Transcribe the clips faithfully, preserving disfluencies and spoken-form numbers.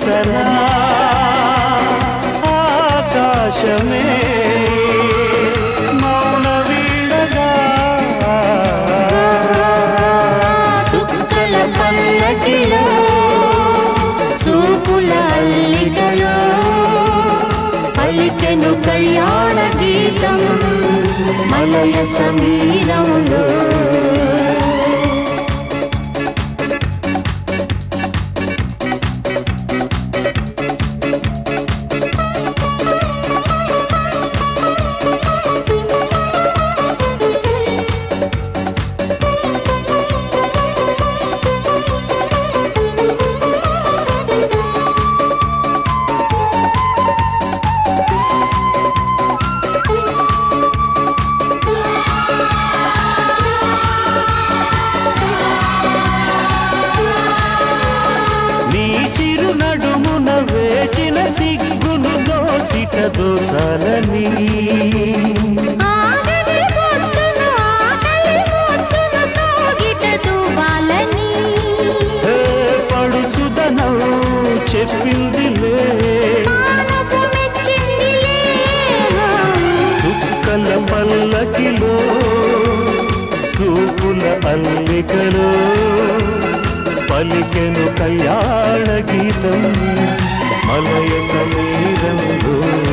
తెలుసనా ఆకాశమే మౌన వీణగా చుక్కల పల్లకిలో చూపుల అల్లికలో పలికెను కళ్యాణ గీతం మలయ సమీరంలో దోచాలని పడుచుదనం చెప్పిందిలే చుక్కల పల్లకిలో చూపుల అల్లికలో పలికెను కళ్యాణ గీతం మలయ సమీరంలో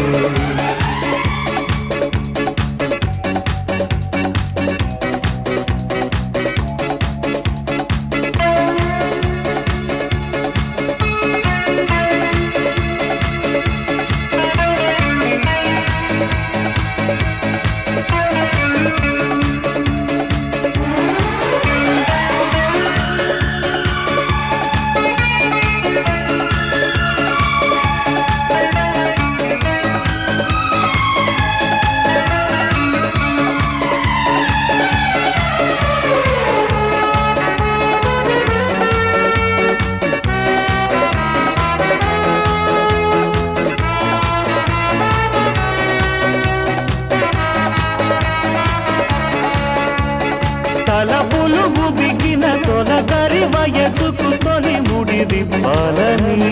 తలపులు ముదిగిన తొలగరి వయసుకు తొలి ముడి దిప్పాలని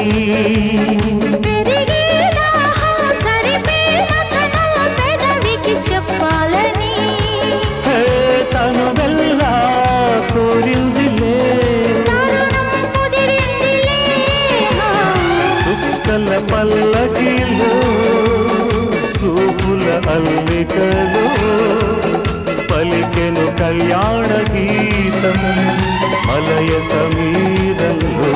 చెప్పాలని తను వెళ్ళా కోరిందిలే చుక్కల పల్లకిలో చూపుల అల్లికలో పలికెను కళ్యాణ గీతం మలయ సమీరంలో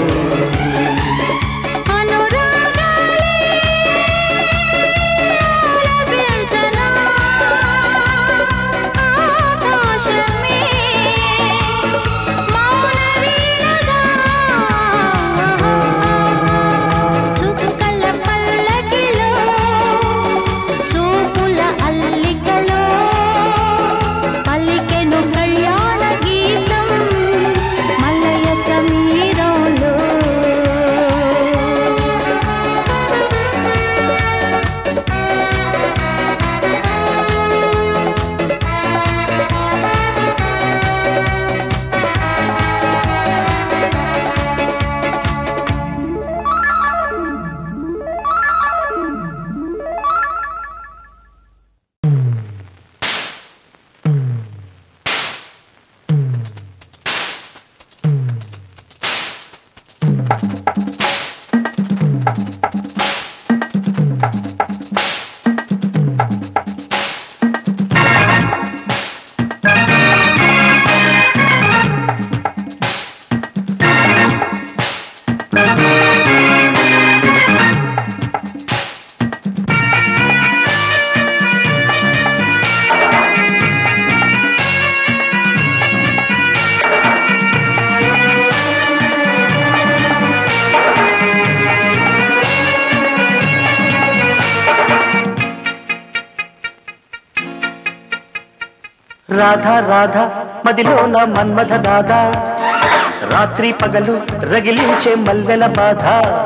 రాధా రాధా మదిలోన మన్మథ దాదా రాత్రి పగలు రగిలించే మల్లెల బాధ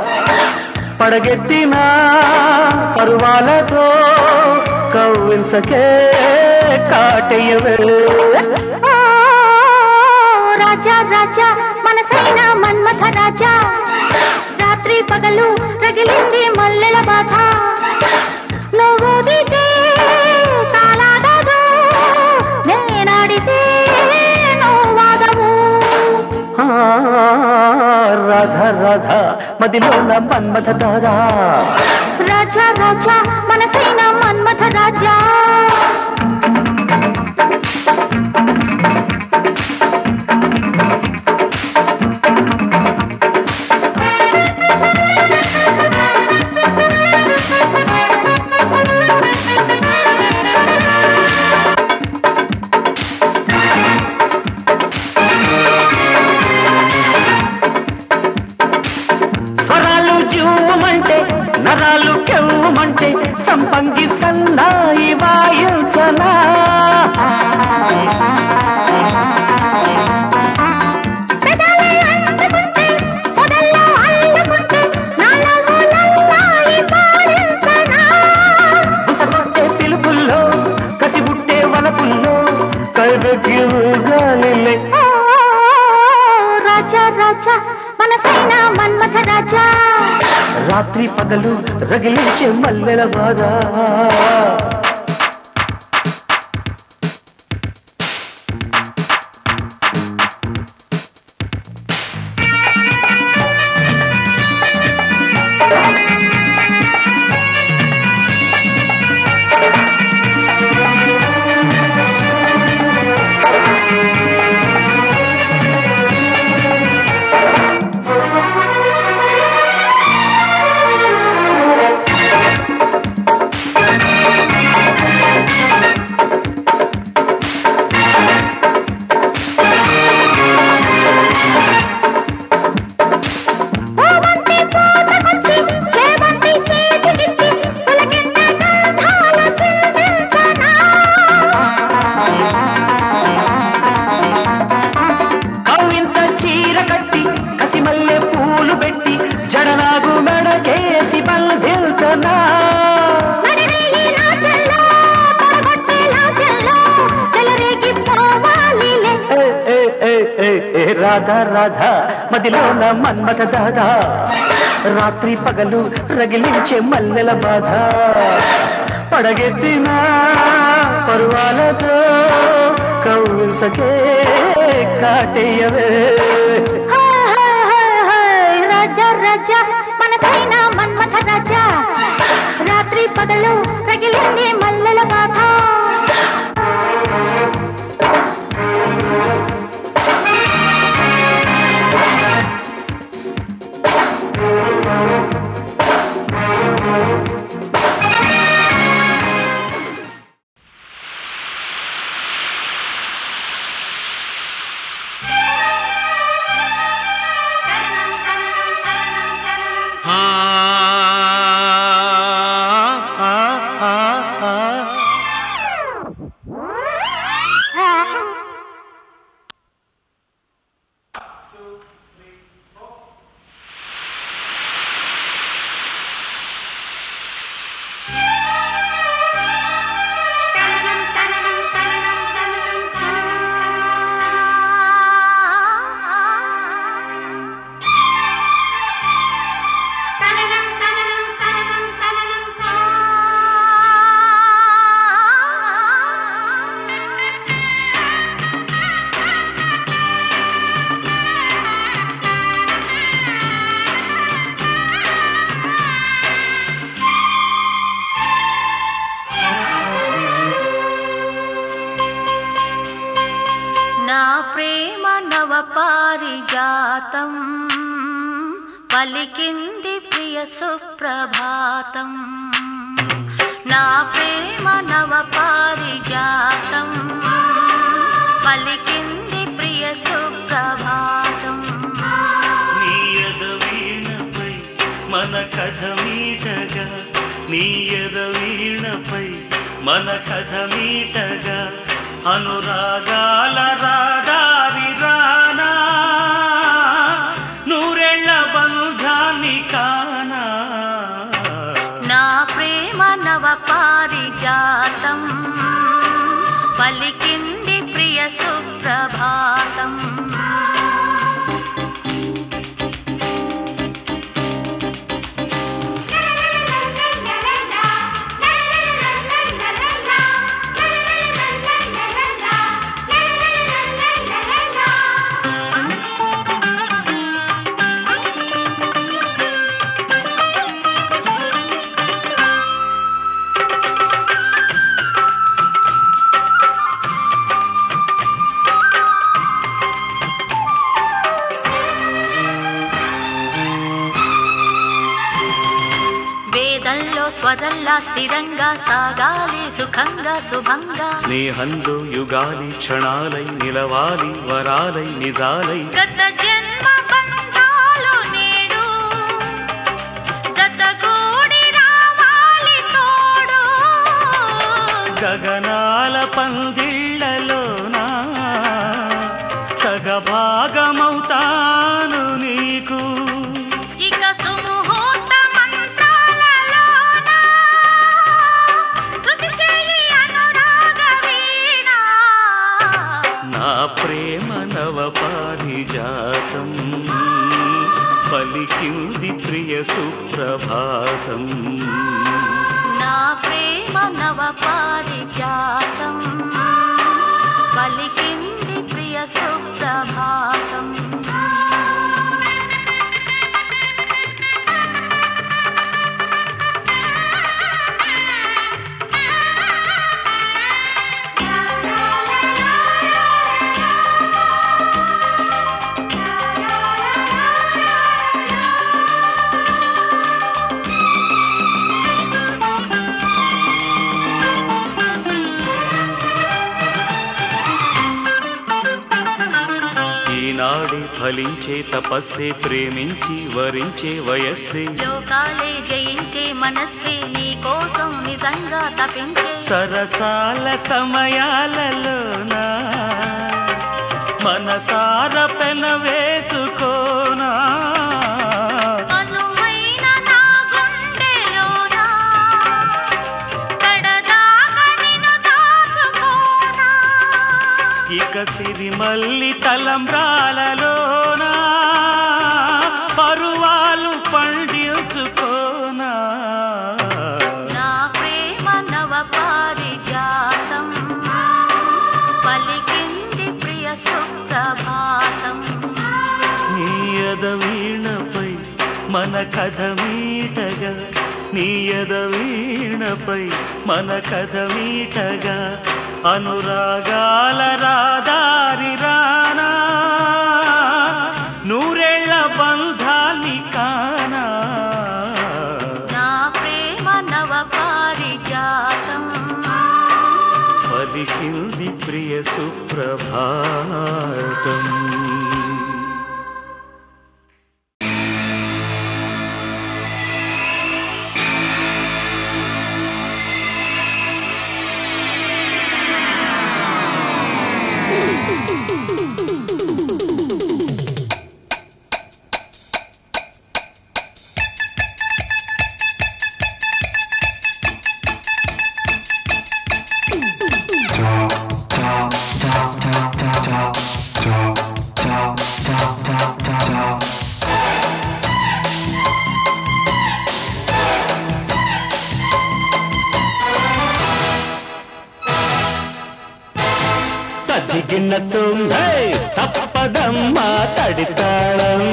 పడగెత్తిన పరువాలతో కవ్వించకే కాటయ్యవే రాజా రాజా మనసైన మన్మథ రాజా రాత్రి పగలు పగలు రగిలింది మల్లెల బాధ నువ్వు దిగే తాళాగదు నేనాడితే నువ్వాగవు రాధా రాధా మదిలోన మన్మథ దాదా రాజా రాజా మనసైన మన్మథ రాజా నరాలు కెవ్వమంటే సంపంగి సన్నాయి వాయించనా బుసబుట్టే పిలుపుల్లో కసిబుట్టే వలపుల్లో కైబెక్కి గాలిలే రాజా రాజా మనసైన మన్మథ రాజా రాత్రి పగలు రగిలించే మల్లెల బాధ రాధా రాధా మదిలోన మన్మథ దాదా రాత్రి పగలు రగిలించే మల్లెల బాధ పడగెత్తిన పరువాలతో కౌసకే కాటేయవే రాజా రాజా మనసైన మన్మథ రాజా రాత్రి పగలు రగిలింది మల్లెల బాధ పారిజాతం పలికింది ప్రియ సుప్రభాతం నా ప్రేమ నవ పారిజాతం పలికింది ప్రియ సుప్రభాతం నీయద వీణపై మన కథ మీటగా నీయద వీణపై మన కథ మీటగా అనురాగాల రాదారి రానా నూరెళ్ళ బంధాన్ని కానా నా ప్రేమ నవ పారిజాతం పలికింది ప్రియ సుప్రభాతం వేదంలో స్వరంలా స్థిరంగా సాగాలి సుఖంగా శుభంగా స్నేహంలో యుగాలి క్షణాలై నిలవాలి వరాలై నిజాలై గత జన్మ బంధాలు నేడు జతగూడి రావాలి తోడు గగనాల పందిళ్లలోనా సగభాగమవుతాను నీకు ఇక సుముహూర్త మంత్రాలలోన శృతి చేయి అనురాగ వీణ నా ప్రేమ నవ పారిజాతం పలికింది ప్రియ సుప్రభాతం నా ప్రేమ నవ పారిజాతం పలికింది ప్రియ సుప్రభాతం ఈనాడే ఫలించే తపస్సే ప్రేమించి వరించే వయస్సే లోకాలే జయించే మనస్సే నీ కోసం నిజంగా తపించే సరసాల సమయాలలోనా మనసార పెన వేసుకోనా అనువైన నా గుండెలోనా కడదాకా నిన్ను దాచుకోనా ఇక సిరిమల్లి తలంబ్రాలలోనా పరువాలు పండించుకోనా నా ప్రేమ నవ పారిజాతం పలికింది ప్రియ సుప్రభాతం నీ ఎదవీణపై మన కథ మీటగా నీ ఎదవీణపై మన కథ మీటగా అనురాగాల రాదారి రానా నూరేళ్ల బంధాన్ని కానా నా ప్రేమ నవ పారిజాతం పలికింది ప్రియ సుప్రభాతం తదిగినతో తప్పదమ్మా తడితాళం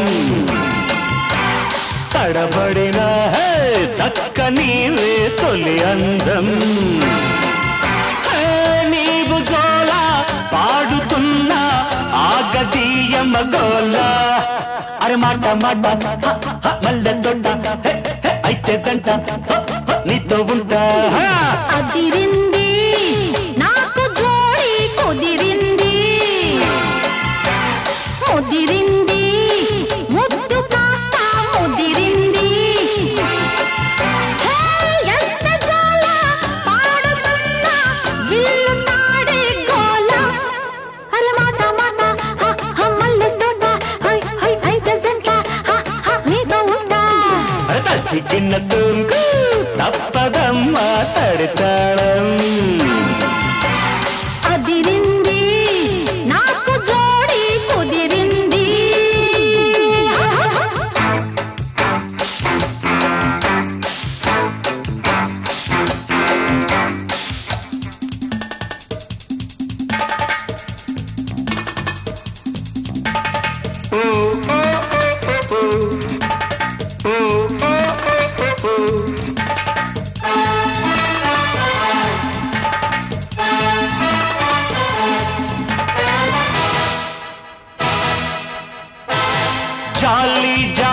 తడబడిన దక్క నీవే తొలి అందం నీవు జోల పాడుతున్నా ఆగదీయమ్మ గోల అరే మాట మాట మల్లె తొట్ట అయితే జంట నీతో ఉంటా అదిరింది నాకు జోడి కుదిరింది ముదిరింది ముద్దు కాస్త ముదిరింది ఎంత జోల పాడుతున్నా ఇల్లు తాడే గోల అరే మాట మాట మల్లె తోట అయితే జంట నీతో ఉంటా తదిగిన తుంగు తప్పదమ్మా తడితాళం అదిరింది నాకు జోడి కుదిరింది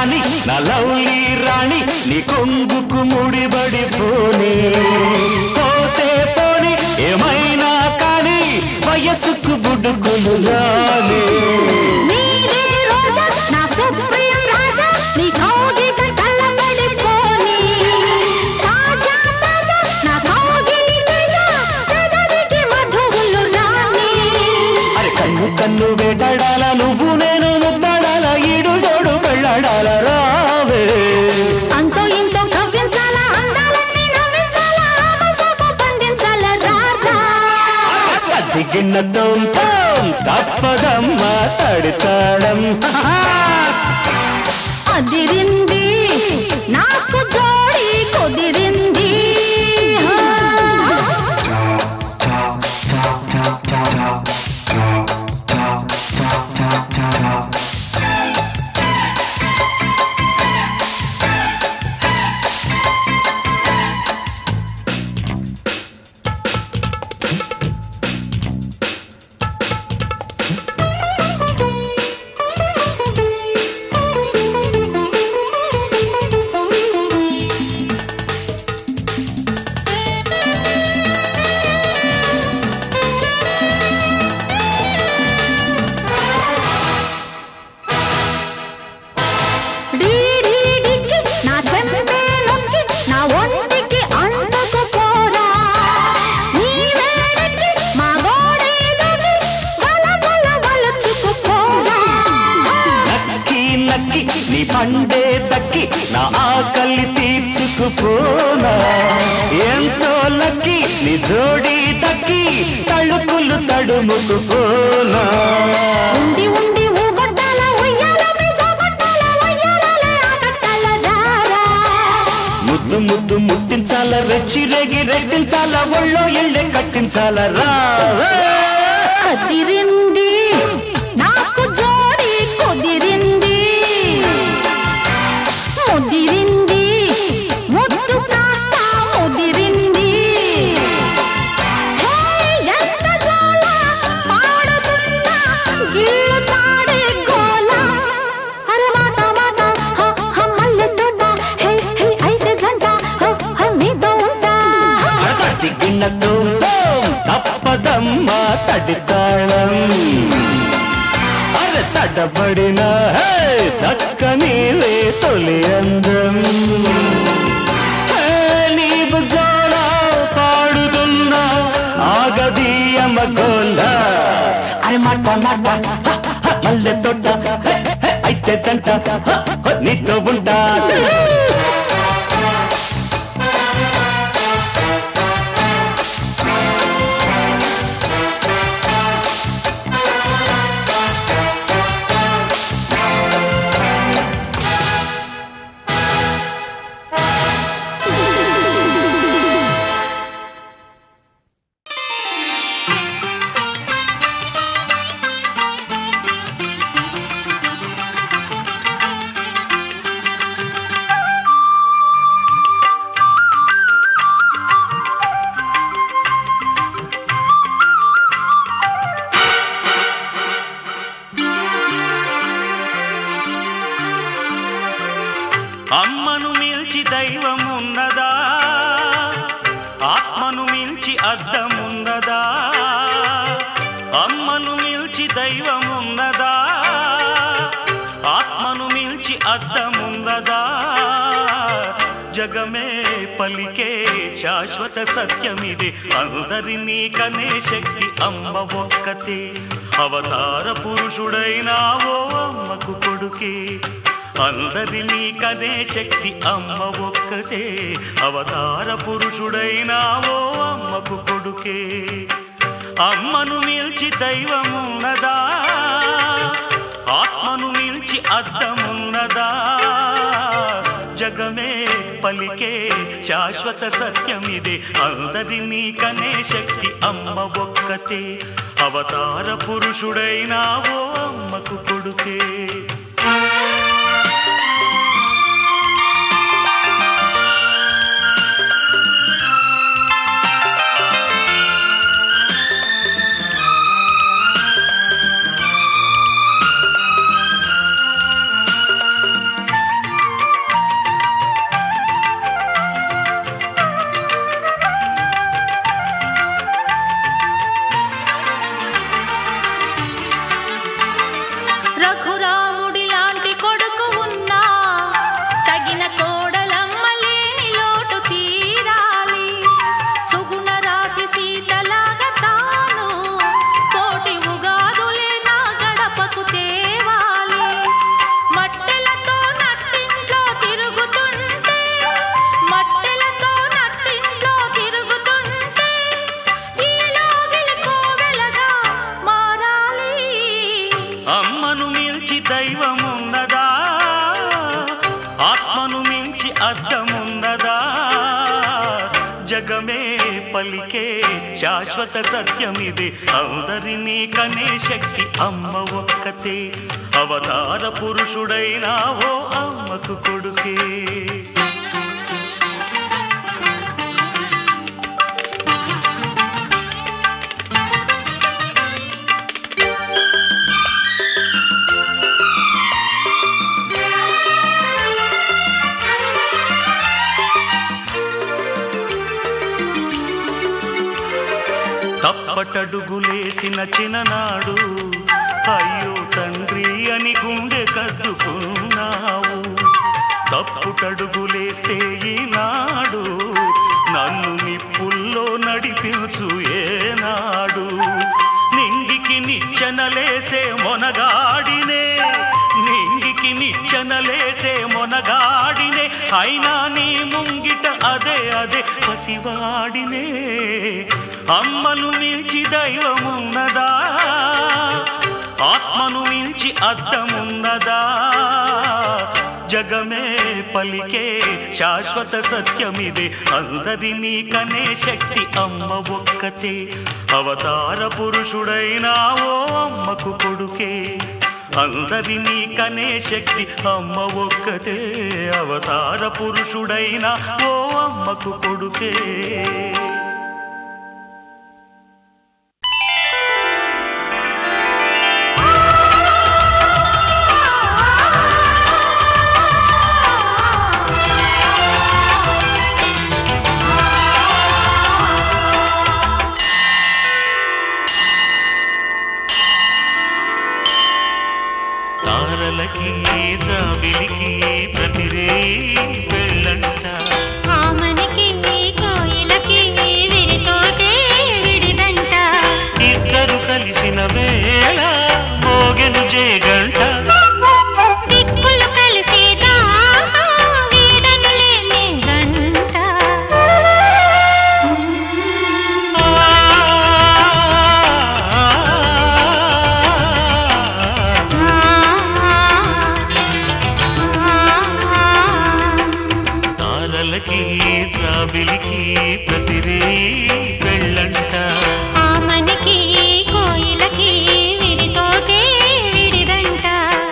రాణి నా లవ్లీ రాణి నీ కొంగుకు ముడిబడిపోని పోతే పోని ఏమైనా కానీ వయస్సుకు బుడుగులు రాని కన్ను వేటాడాల నువ్వు నేను ముద్దాడాల ఈడు జోడు పెళ్ళాడాల రావే అంతో ఇంతో కవ్వించాలా అందాలన్నీ నవ్వించాలా ఆమసోపు పండించాలా రాజా దిగిన్నతో తప్పదమ్మా తడితాడం అదిరింది నాకు జోడి కుదిరింది నీ పండే దక్కి నా ఆకలి తీర్చుకుపోనా ఎంతో లక్కి నీ జోడి దక్కి తళుకులు తడుముకుపోనా ఉండి ఉండి ఊగొట్టాల ఉయ్యాల మీజోగొట్టాల ఉయ్యాలలే ఆగట్టాల రారా ముద్దు ముద్దు ముట్టించాల రెచ్చి రేగి రెట్టించాల ఒళ్ళో ఇళ్ళే కట్టించాల రా అదిరింది నాకు జోడి కుదిరింది ముదిరింది ముద్దు కాస్త ముదిరింది ఎంత జోల పాడుతున్నా గిల్లు తాడే గోల అరే మాట మాట మల్లె తోట హే హే అయితే జంట మీతో ఉంటా దిగిన్నతో తప్పదమ్మా తడితాళం అరే తడబడిన దక్కనీలే తొలి అందం నీవు జోడ పాడుతున్నా ఆగది అమ్మగోల అరే మాట మాట మల్లె తోట అయితే జంట నీతో ఉంటా అమ్మను మిల్చి దైవమున్నదా ఆత్మను మిల్చి అద్దమున్నదా అమ్మను మిల్చి దైవమున్నదా ఆత్మను మిల్చి అద్దమున్నదా జగమే పలికే శాశ్వత సత్యమిది అందరినీ కనే శక్తి అమ్మ ఒక్కతే అవతార పురుషుడైనావో అమ్మకు కొడుకే అందరినీ కనే శక్తి అమ్మ ఒక్కతే అవతార పురుషుడైనావో అమ్మకు కొడుకే అమ్మను మిల్చి దైవమున్నదా ఆత్మను మిల్చి అద్దమున్నదా జగమే పలికే శాశ్వత సత్యమిదే అందరినీ కనే శక్తి అమ్మ ఒక్కతే అవతార పురుషుడైనావో అమ్మకు కొడుకే అద్దమున్నదా జగమే పలికే శాశ్వత సత్యమిది అందరినీ కనే శక్తి అమ్మ ఒక్కతే అవతార పురుషుడైనా ఓ అమ్మకు కొడుకే తప్పటడుగులేసిన చిన్ననాడు అయ్యో తండ్రి అని గుండె కద్దుకున్నావు తప్పుటడుగులేస్తే ఈనాడు నన్ను నిప్పుల్లో నడిపించు ఏనాడు నింగికి నిచ్చెనలేసే మొనగాడినే నింగికి నిచ్చెనలేసే మొనగాడినే అయినా నీ ముంగిట అదే అదే పసివాడినే అమ్మను మించి దైవమున్నదా ఆత్మను మించి అద్దమున్నదా జగమే పలికే శాశ్వత సత్యమిదే అందరినీ కనే శక్తి అమ్మ ఒక్కతే అవతార పురుషుడైనా ఓ అమ్మకు కొడుకే అందరినీ కనే శక్తి అమ్మ ఒక్కతే అవతార పురుషుడైనా ఓ అమ్మకు కొడుకే తారలకి జాబిలికి ప్రతిరే పెళ్ళంట ఆమనికి కోయిలకి విరితోటే విడిదంట ఇద్దరు కలిసిన వేళ మోగెను జేగంట దిక్కులు కలిసేదా వీడను లేని గంట తారలకి జాబిలికి ప్రతిరే పెళ్ళంట ఆమనికి కోయిలకి విడితోటే విడిదంట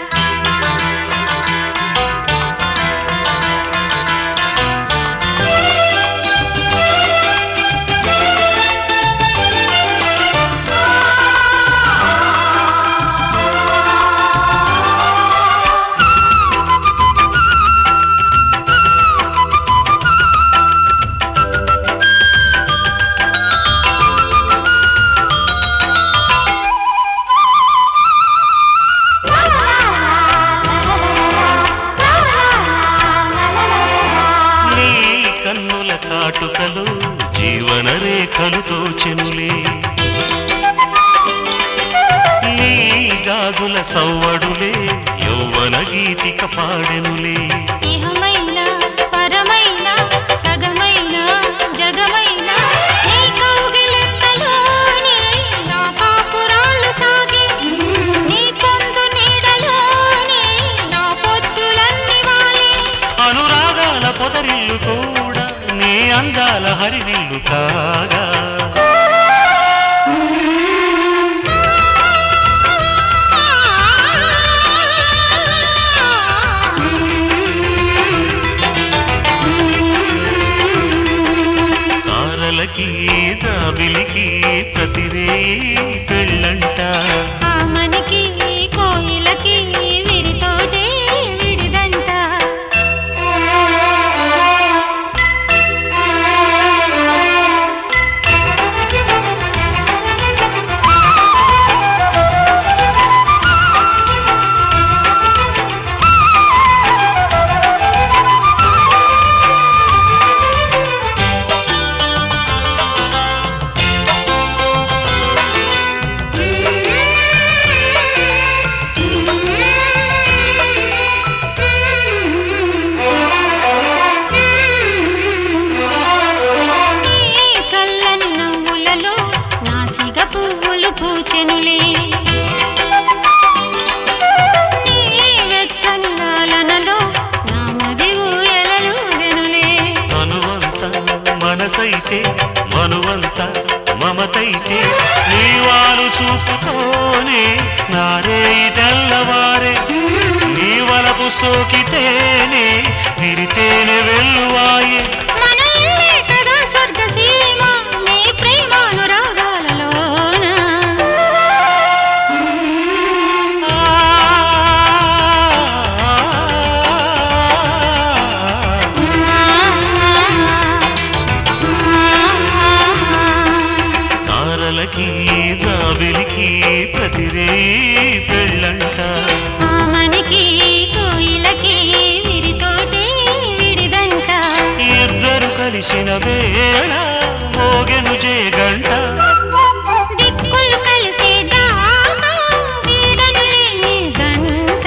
నీ కన్నుల కాటుకలు జీవన రేఖలు తోచెనులే నీ గాజుల సవ్వడులే యౌవన గీతిక పాడెనులే ఇహమైన పరమైన సగమైన జగమైన నీ కౌగిలింతలోనే నా కాపురాలు సాగే నీ పొందు నీడలోనే నా పొద్దులన్నీ వాలే అనురాగాల పొదరిల్లు కూడా నీ అందాల హరివిల్లు కాగా తారలకి జాబిలికి ప్రతిరే పెళ్ళంట ఆమనికి కోయిలకి విరితోటే విడిదంట మనసైతే మనువంత మమతైతే నీవాలు చూపుతోనే నారే తెల్లవారే నీ వలపు సోకితేనే విరితేనే వెల్లువాయే జాబిలికి ప్రతిరే పెళ్ళంట మనకి కోయిలకి విరితోటే విడిదంట ఇద్దరు కలిసిన వేళ మోగెను జేగంట దిక్కులు కలిసేదాకా వీడను లేని గంట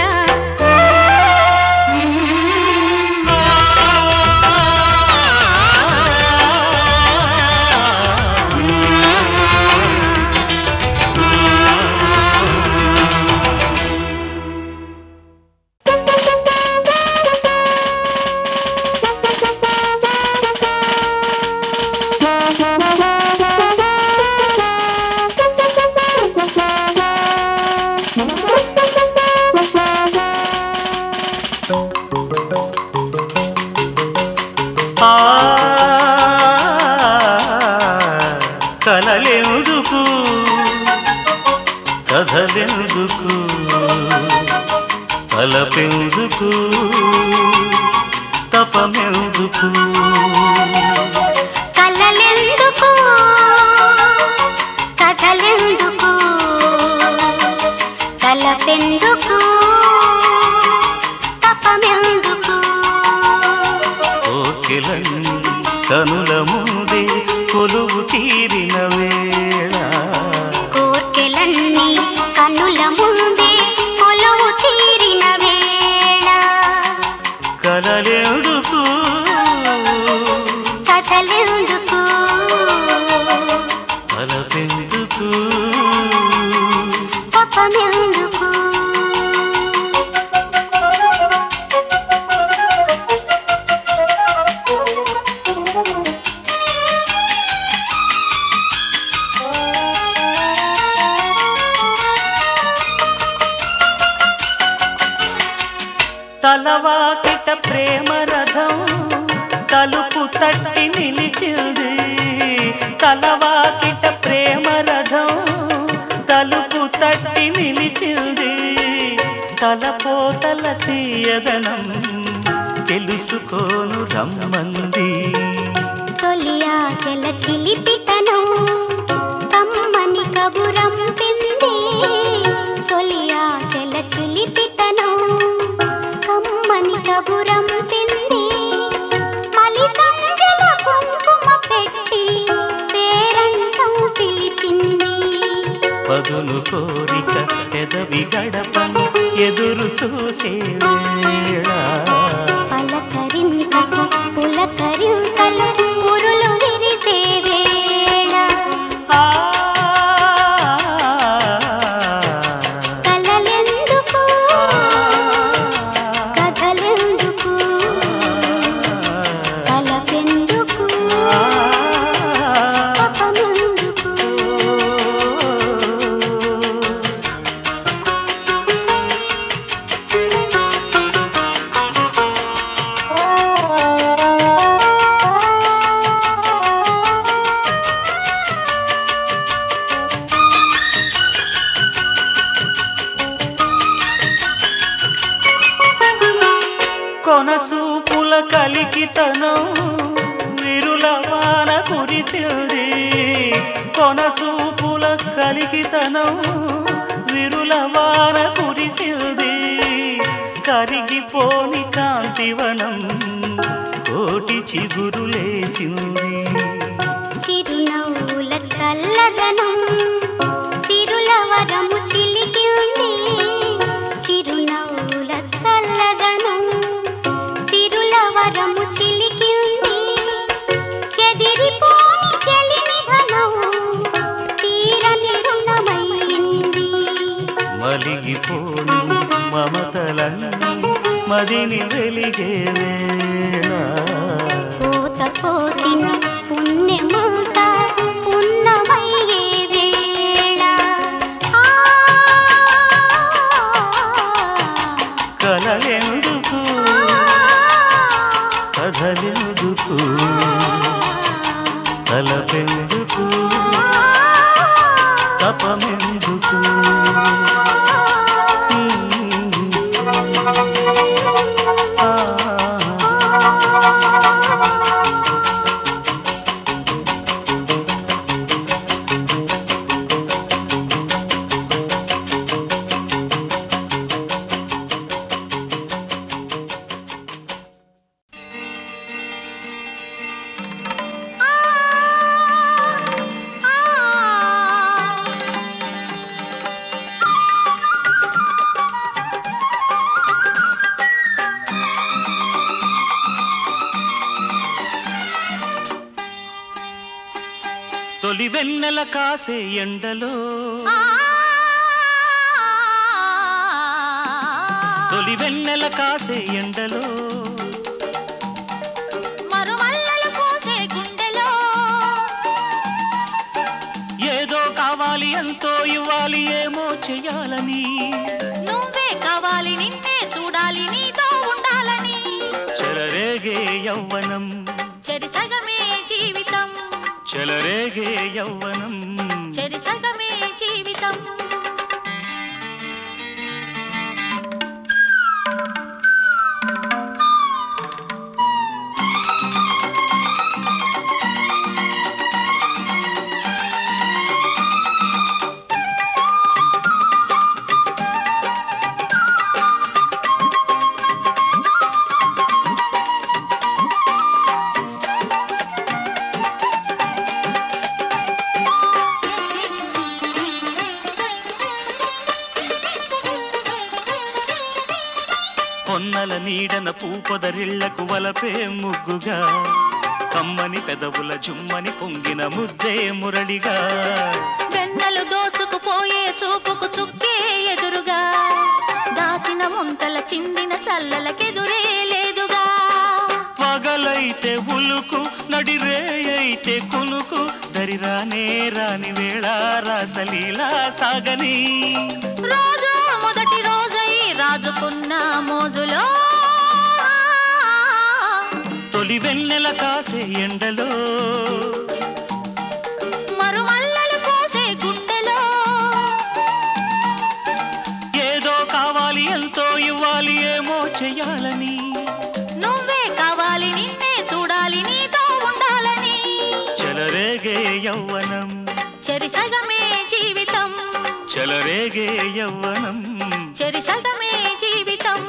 కలలెందుకు కథలెందుకు తలపెందుకు తపమెందుకు కలలెందుకు కథలెందుకు తలపెందుకు తపమెందుకు కోకిలన్నీ కనుల ముందే కొలువు తీరిన వేళ కోర్కెలన్నీ కన్నుల ముందే కొలువు తీరిన వేళ కలలెందుకు కథలెందుకు తలపెందుకు తపమెందుకు తలవాకిట ప్రేమ రథం తలుపు తట్టి నిలిచింది తలవాకిట ప్రేమ రథం తలుపు తట్టి నిలిచింది తలపోతల తీయదనం తెలుసుకోను రమ్మంది తొలి ఆశల చిలిపితనం కమ్మని కబురంపింది తొలి ఆశల చిలిపితనం కమ్మని కబురంపింది మలి సంజల కుంకుమ పెట్టి పేరంటం పిలిచింది పదులు కోరిక పెదవి గడపను ఎదురు చూసే వేళ పలకరింతకు పులకరింతలు పురులు విరిసే వేళ కలలెందుకు కథలెందుకు తలపెందుకు తపమెందుకు కొన చూపుల కలికితనం విరుల వాన కురిసింది కొన చూపుల కలికితనం విరుల వాన కురిసింది కరిగిపోని కాంతివనం కోటి చిగురులేసింది చిరునవ్వుల చల్లదనం సిరుల వరము చిలికి ఉంది చిరునవ్వుల చల్లదనం సిరుల వరము చిలికి ఉంది చెదిరిపోని చెలిమిధనం తీరని రుణమైంది మలిగిపోని మమతలన్నీ మదిని వెలిగే వేళ పూత పోసిన పుణ్య కథలెందుకు తలపెందుకు తపమెందుకు తొలి వెన్నెల కాసే ఎండలో తొలి వెన్నెల కాసే ఎండలో మరుమల్లలు పోసే గుండెలో ఏదో కావాలి ఎంతో ఇవ్వాలి ఏమో చెయ్యాలని నువ్వే కావాలి నిన్నే చూడాలి నీతో ఉండాలని చెలరేగే యవ్వనం చెరిసగమే జీవితం చెలరేగే యవ్వనం చెరిసగమే జీవితం పొన్నల నీడన పూపొదరిళ్లకు వలపే ముగ్గుగా కమ్మని పెదవుల జుమ్మని పొంగిన ముద్దే మురళిగా వెన్నెలు దోచుకుపోయే చూపుకు చుక్కే ఎదురుగా దాచిన ముంతల చిందిన చల్లలకెదురే లేదుగా పగలైతే ఉలుకు నడిరే అయితే కునుకు దరిరానే రాని వేళ రాసలీలా సాగని రోజు మొదటి రోజై రాజుకున్న మోజులో తొలి వెన్నెల కాసే ఎండలో మరుమల్లలు పోసే గుండెలో ఏదో కావాలి ఎంతో ఇవ్వాలి ఏమో చెయ్యాలని నువ్వే కావాలి నిన్నే చూడాలి నీతో ఉండాలని చెలరేగే యవ్వనం చెరిసగమే జీవితం చెలరేగే యవ్వనం చెరిసగమే జీవితం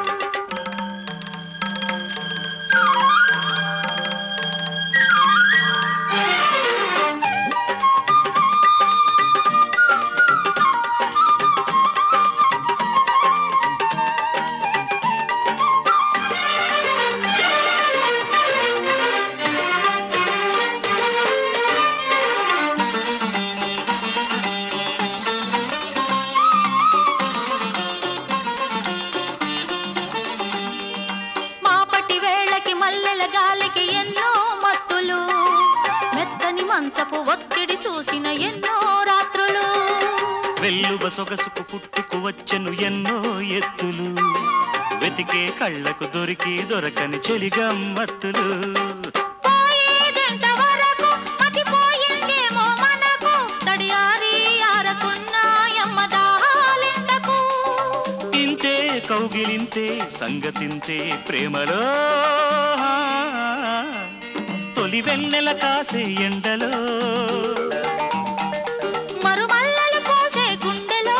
మంచపు ఒత్తిడి చూసిన ఎన్నో రాత్రులు వెల్లువ సొగసుకు పుట్టుకు వచ్చెను ఎన్నో ఎత్తులు వెతికే కళ్ళకు దొరికి దొరకని చెలిగమ్మత్తులు పోయేదెంత వరకు మతిపోయిందేమో మనకు తడియారి ఆరకున్న యమ్మ దాహాలెంతకు ఇంతే కౌగిలింతే సంగతింతే ప్రేమలో తొలి వెన్నెల కాసే ఎండలో మరుమల్లలు పోసే గుండెలో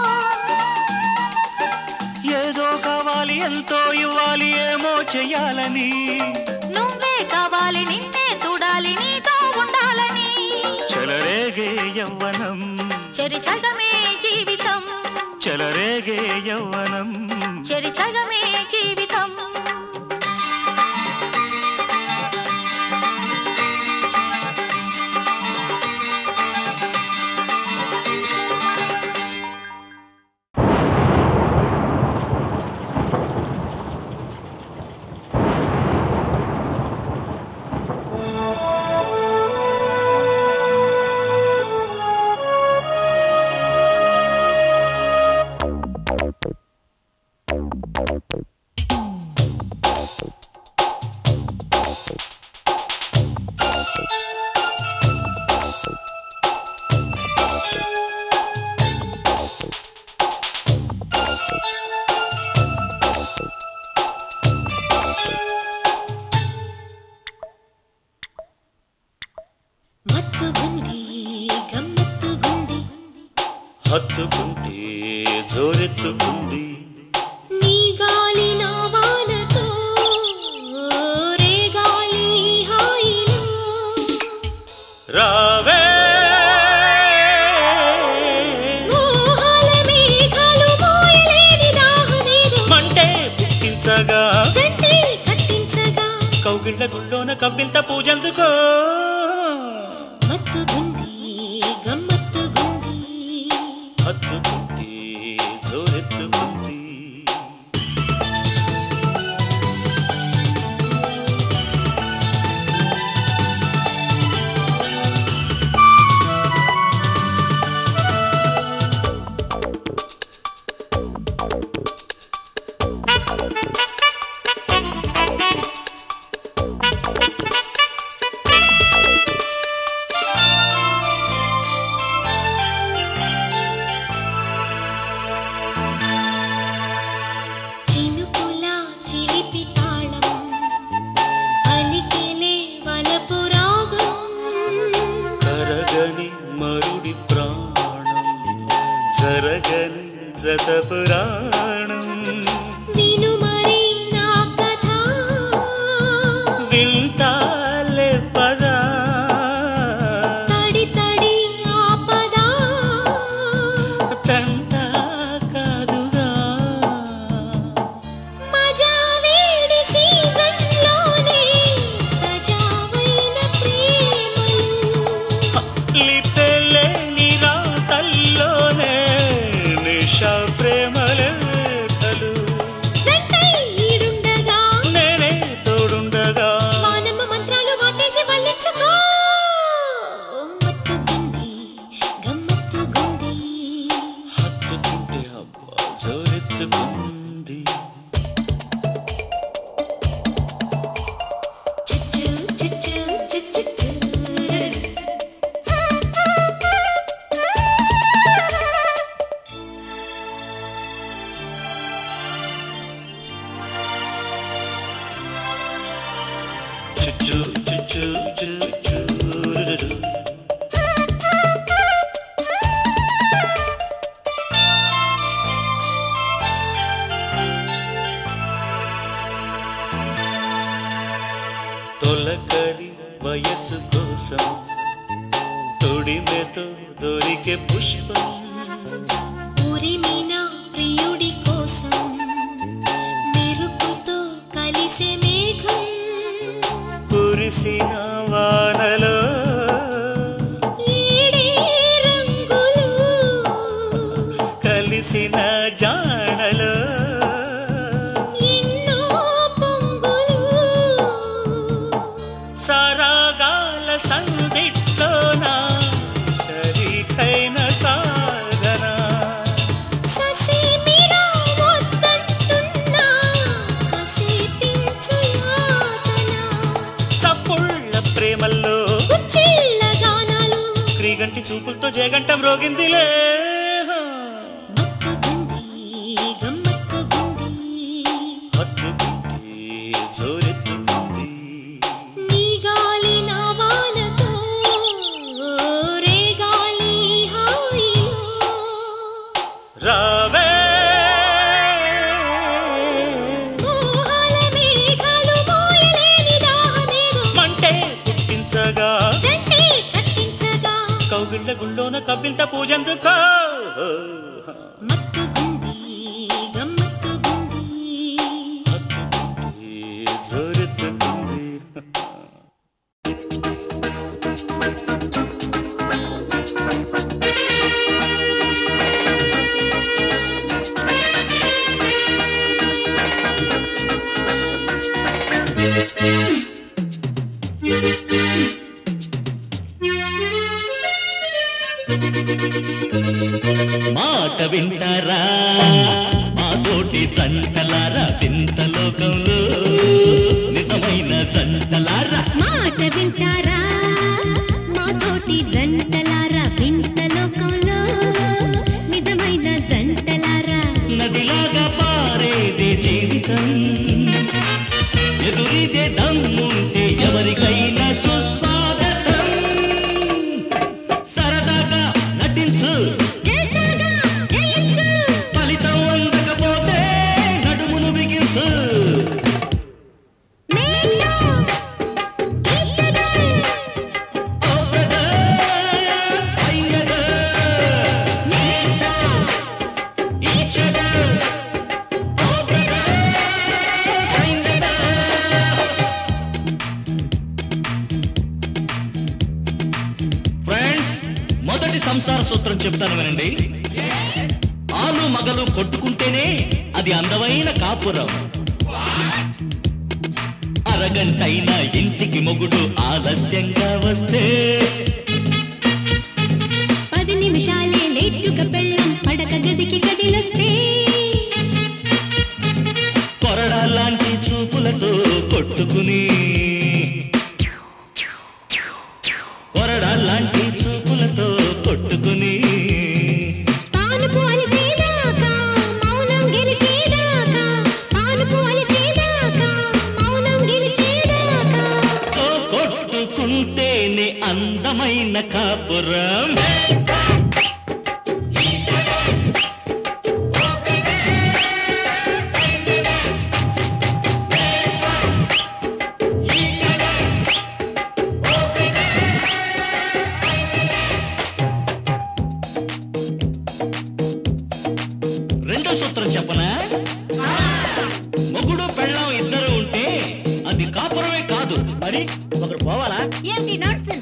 ఏదో కావాలి ఎంతో ఇవ్వాలి ఏమో చెయ్యాలని నువ్వే కావాలి నిన్నే చూడాలి నీతో ఉండాలని చెలరేగే యవ్వనం చెరిసగమే జీవితం చెలరేగే యవ్వనం చెరిసగమే జీవితం హత్తుకుంటే జోరెత్తుకుంది నీ గాలి నా వానతో రే గాలి హాయిలో రావే మోహాల మేఘాలు మోయలేని దాహమేదో మంటే పుట్టించగా జంటే కట్టించగా కౌగిళ్ళ గుళ్ళోన కవ్వింత పూజందుకో మత్తుగుంది గమ్మత్తుగుంది హత్తుకుంటే జోరెత్తుకుంది చినుకులా చిలిపి తాళం పలికెలే వలపు రాగం కరగని మరుడి ప్రాణం జరగని జత పురాణం విను మరి నా కథ వింటాలే పదా తడి తడి ఆపదా తంట కాదుగా మజా వేడి సీజన్లోనే సజావైన ప్రేమలు లిపెలేని రాతల్లోనే నిషా ప్రేమలేఖలు జంటై ఈడుండగా నేనే తోడుండగా వానమ్మ మంత్రాలు వాటేసి వల్లించుకో మత్తుగుంది గమ్మత్తుగుంది హత్తుకుంటే అబ్బా జోరెత్తుకుంది చుచ్చు చుచ్చు చుచ్చు చుచ్చు చుచ్చు చుచ్చు తొలకరి వయసు కోసం తొడిమెతో దొరికే పుష్పం ఉరిమిన ప్రియుడి కోసం మెరుపుతో కలిసే మేఘం కురిసిన వానలో ఏడే రంగులు కలిసిన జాణలో ఎన్నో పొంగులు సరాగాల సందిట్లోన షరీకైన సాధన ససేమిరా వద్దంటున్నా కసేపించు యాతన చప్పుళ్ళ ప్రేమల్లో కుచ్చిళ్ళ గానాలు క్రీగంటి చూపులతో జయగంటం రోగిందిలే మత్తుగుంది గమ్మత్తుగుంది హత్తుకుంటే జోరెత్తుకుంది నీ గాలి నా వానతో రే గాలి హాయిలో రావే మోహాల మేఘాలు మోయలేని దాహమేదో మంటే పుట్టించగా జంటే కట్టించగా కౌగిళ్ళ గుళ్ళోన కవ్వింత పూజందుకో మత్తుగుంది గమ్మత్తుగుంది హత్తుకుంటే జోరెత్తుకుంది మాట వింటారా మా తోటి జంటలారా వింత లోకంలో నిజమైన జంటలారా మాట వింటారా మా తోటి జంటలారా వింత లోకంలో నిజమైన జంటలారా నదిలాగా పారేది జీవితం ఎదురిదే దమ్ముంటే ఎవరికైనా సుస్వాగతం సరదాగా నటించు జల్సాగా సంసార సూత్రం చెప్తాను వినండి. ఆలు మగలు కొట్టుకుంటేనే అది అందమైన కాపురం. అరగంటైనా ఇంటికి మొగుడు ఆలస్యంగా వస్తే పది నిమిషాలే లేటుగా పెళ్ళం పడక గదికి కదిలొస్తే కొరడాలాంటి చూపులతో కొట్టుకుని కొరడాలాంటి చూపులతో కొట్టుకుని పానుపు అలిసేదాకా మౌనం గెలిచేదాకా పానుపు అలిసేదాకా మౌనం గెలిచేదాకా కొట్టుకుంటేనే అందమైన కాపురం. రెండో సూత్రం చెప్పనా? మొగుడు పెళ్ళాం ఇద్దరు ఉంటే అది కాపురమే కాదు. మరి ఒకరు పోవాలా? ఏంటి నాన్సెన్స్?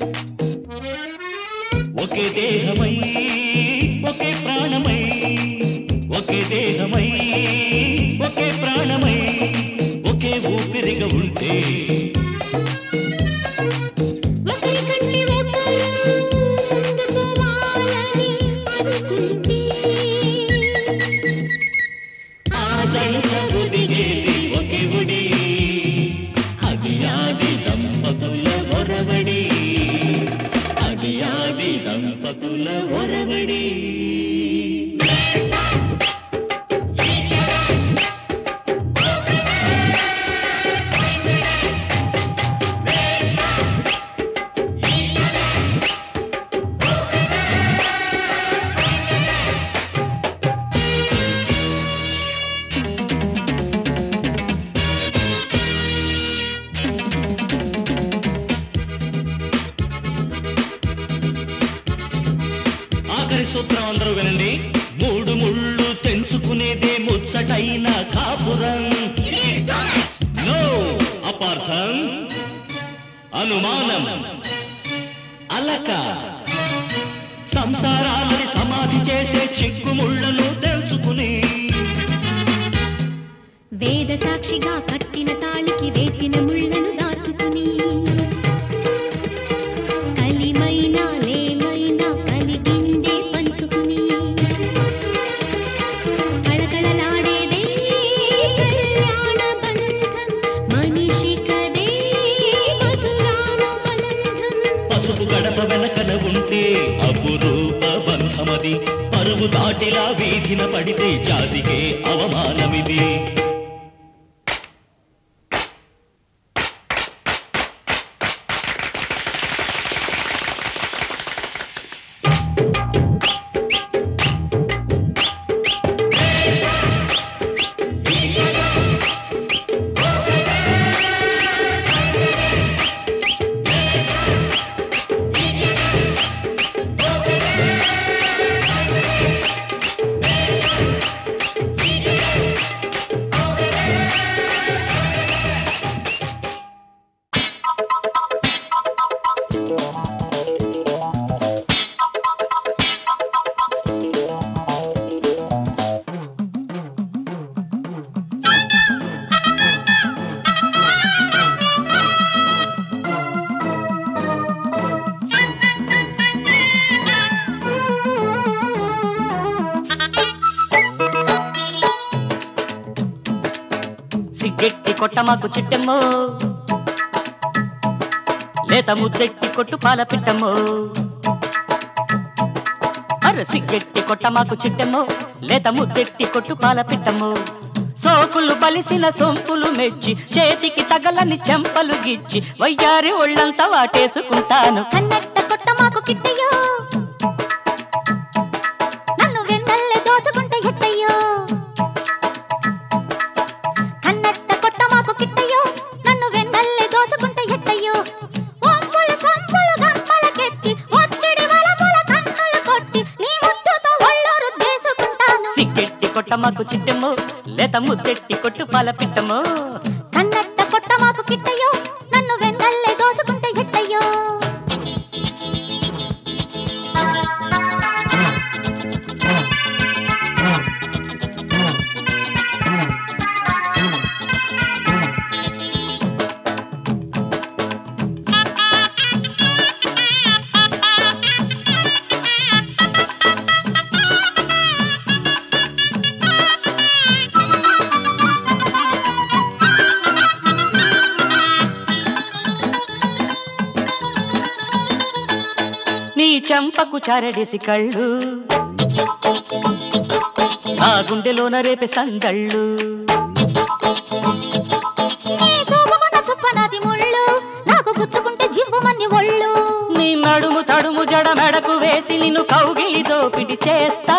ఒకే దేహమై ఒకే ప్రాణమై ఒకే దేహమై ఒకే ప్రాణమై ఒకే ఊపిరిగా ఉంటే ఒకరికంటే ఒకరు ముందుకు వాలని అనుకుంటే ఆ జంట ఒదిగేది ఒకే ఒడి. అది ఆది దంపతుల ఒరవడి. అది ఆది దంపతుల ఒరవడి. ఆఖరి సూత్రం అందరూ వినండి. మూడు ముళ్ళు తెంచుకునేదే ముచ్చటైన కాపురం. నో అపార్థం, అనుమానం, అలక సంసారాలని సమాధి చేసే చిక్కుముళ్లను తెంచుకుని వేద సాక్షిగా కట్టిన తాళికి వేసిన ముళ్ళను దాచుకుని కలిమైనా లేమైనా కలిగిందే పంచుకుని కళకళలాడేదే కళ్యాణ బంధం మనిషి కదే మధురానుబంధం. పసుపు గడప వెనకన ఉంటే అపురూప బంధమది. పరువు దాటిలా వీధిన పడితే జాతికే అవమానమిది. సిగ్గెట్టి కొట్టమాకు చిట్టెమ్మో, లేత ముద్దెట్టి కొట్టు పాల పిట్టమ్మో. అర సిగ్గెట్టి కొట్టమాకు చిట్టెమ్మో, లేత ముద్దెట్టి కొట్టు పాల పిట్టమ్మో. సోకులు బలిసిన సొంపులు మెచ్చి చేతికి తగలని చెంపలు గిచ్చి వయ్యారి ఒళ్ళంతా వాటేసుకుంటాను. కన్నట్ట కొట్టమాకు కిట్టయ్యో, నన్ను వెన్నల్లే దోచుకుంటే ఎట్టయ్యో. కన్నట్ట కొట్టమాకు కిట్టయ్యో, నన్ను వెన్నల్లే దోచుకుంటే ఎట్టయ్యో. ఒంపుల సొంపులు గంపలకెత్తి ఒత్తిడి వలపుల కన్నులు కొట్టి నీ ముద్దుతో ఒళ్ళూరు దేసుకుంటాను. సిగ్గెట్టి కొట్టమాకు చిట్టెమ్మో, లేత ముద్దెట్టి కొట్టు పాల పిట్టమ్మో. కన్నట్ట కొట్టమాకు కిట్టయ్యో, నన్ను వెన్నల్లే దోచుకుంటే ఎట్టయ్యో. చెంపకు చారడేసి కళ్ళు నా గుండెలోన రేపే సందళ్ళు నాకు గుచ్చుకుంటే జివ్వుమని ఒళ్ళు నీ నడుము తడుము జడ మెడకు వేసి నిన్ను కౌగిలి దోపిడి చేస్తా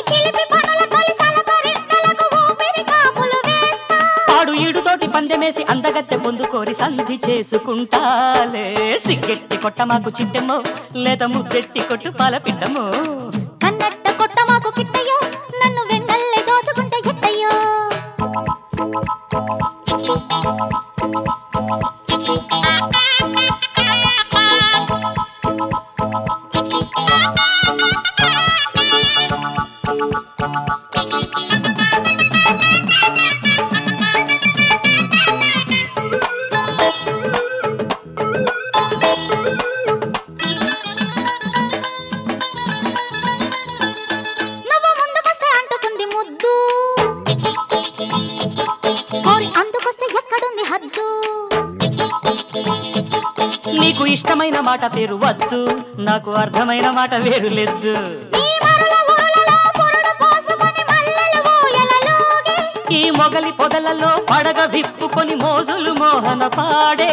ఆడు ఈడుతోటి పందెమేసి అందగత్తె పొందుకోరి సంధి చేసుకుంటాలే సిగ్గెట్టి కొట్ట మాకు చిట్టెమ్మో లేదా ముద్దెట్టి కొట్టు పాల పిట్టమో కన్నట్ట కొట్ట మాకు కిట్టయ్యో నన్ను వెన్నల్లే దోచుకుంటే ఎట్టయ్యో నీకు ఇష్టమైన మాట పేరు వద్దు నాకు అర్థమైన మాట వేరు లేదు ఈ మొగలి పొదలలో పడగ విప్పుకొని మోజులు మోహన పాడే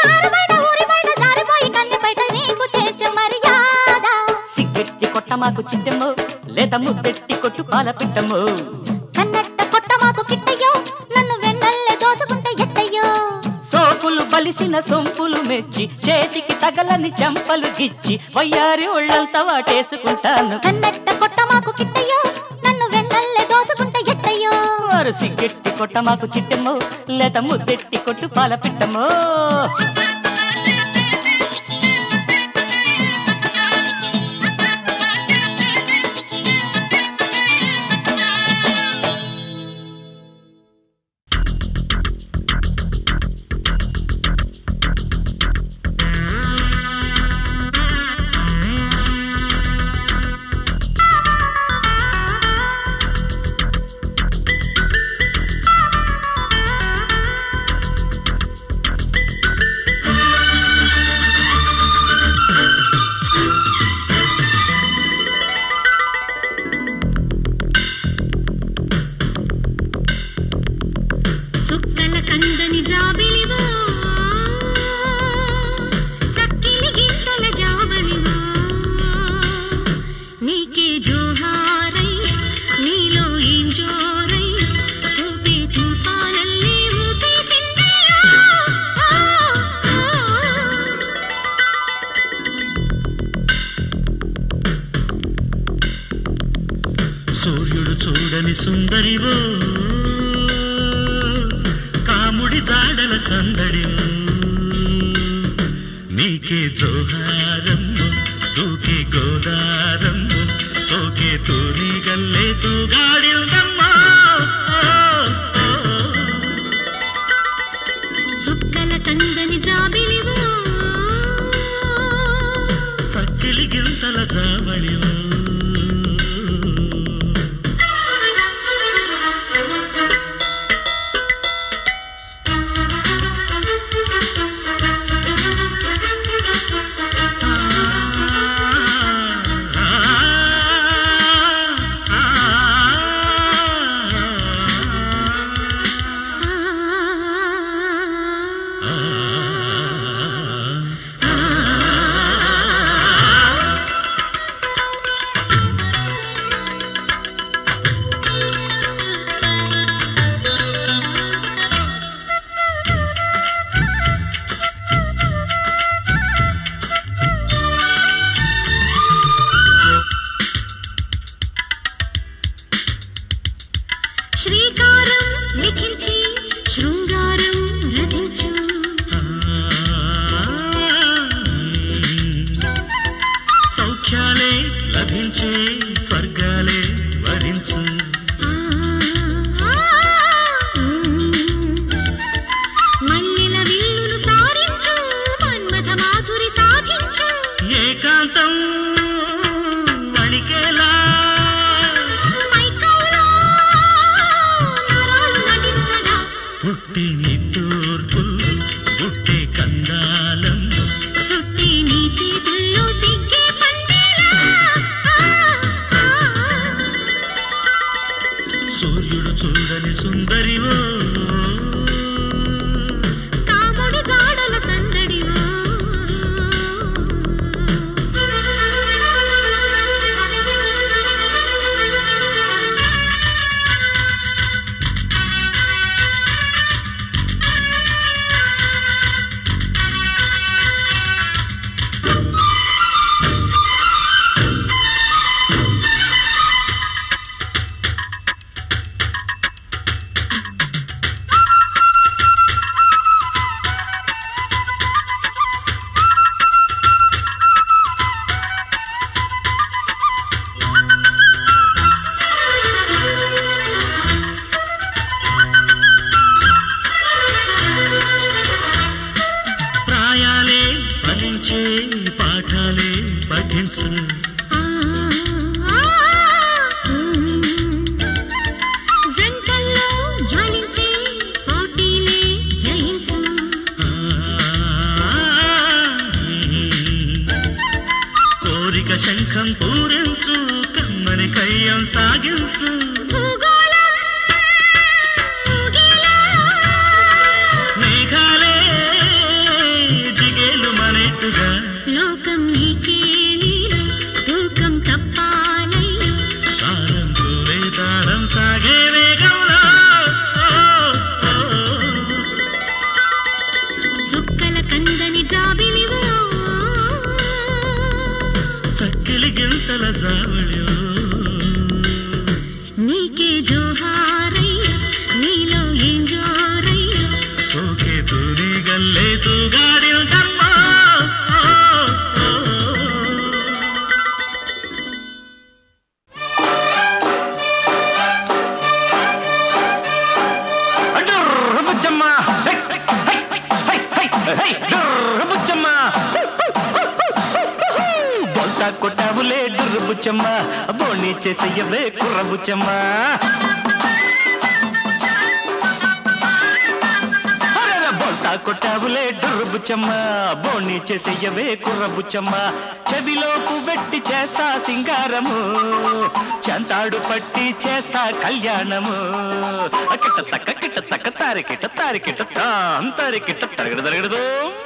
సిగ్గెట్టి కొట్ట మాకు చిట్టెమ్మో లేదా ముద్దెట్టి కొట్టు పాల పిట్టమో కన్నట్ట కొట్ట మాకు కిట్టయ్యో నన్ను వెన్నల్లే దోచుకుంటే ఎట్టయ్యో సోపులు బలిసిన సొంపులు మెచ్చి చేతికి తగలని చెంపలు గిచ్చి వయ్యారి ఒళ్ళంతా వాటేసుకుంటాను కన్నట్ట కొట్ట మాకు కిట్టయ్యో నన్ను వెన్నల్లే దోచుకుంటే ఎట్టయ్యో వారు సిగ్గెట్టి కొట్ట మాకు చిట్టెమ్మో లేదా ముద్దెట్టి కొట్టు పాల పిట్టమో సూర్యుడు చూడని సుందరివో కాముడి జాడల సందడివో నీకే జోహారమ్ము తూకే గోదారమ్ము సోకే తూరి గల్లే తూగాడిల్దమ్మా చుక్కల కందని జాబిలివో చక్కిలి గింతల జాబడివో శ్రీకారం లిఖించి శృంగారం రచించు సౌఖ్యాలే లభించే స్వర్గాలే వరించు మల్లెల విల్లును సారించు మన్మథ మాధురి సాధించు ఏకాంతం వణికేలా పుట్టి నిట్టూర్పులు పుట్టే కందాలం సుట్టి నీ చేతుల్లో సిగ్గే పండే పాటించే పాఠాలే పఠించు జంటల్లో జ్వలించే పోటీలే జయించు కోరిక శంఖం పూరించు కమ్మని కయ్యం సాగించు మేఘాలే జిగేలు మనెట్టుగా లోకం నీకే నీరు తూకం తప్పాలయ్యా తాళం పూలే తాళం సాగే వేగంలో చుక్కల కందని జాబిలివో చక్కిలి గింతల జావళి నీకే జోహారయ్యా నీలో ఏం జోరయ్యా సోకే తూరి గల్లే తూగాడిందమ్మా బొల్తా కొట్టావులే డుర్రు బుచ్చమ్మ బోణి చేసేయవే కుర్ర బుచ్చమ్మ బొల్తా కొట్టావులే డుర్రు బుచ్చమ్మ బోణి చేసేయవే కుర్ర బుచ్చమ్మ చెవిలోపు పెట్టి చేస్తా సింగారము చెంతాడు పట్టి చేస్తా కళ్యాణము కిట్ట తక్క కిట్ట తక్క తారికిట్ట తారికిట్ట తాం తారికిట్ట తరగడు తరగడదు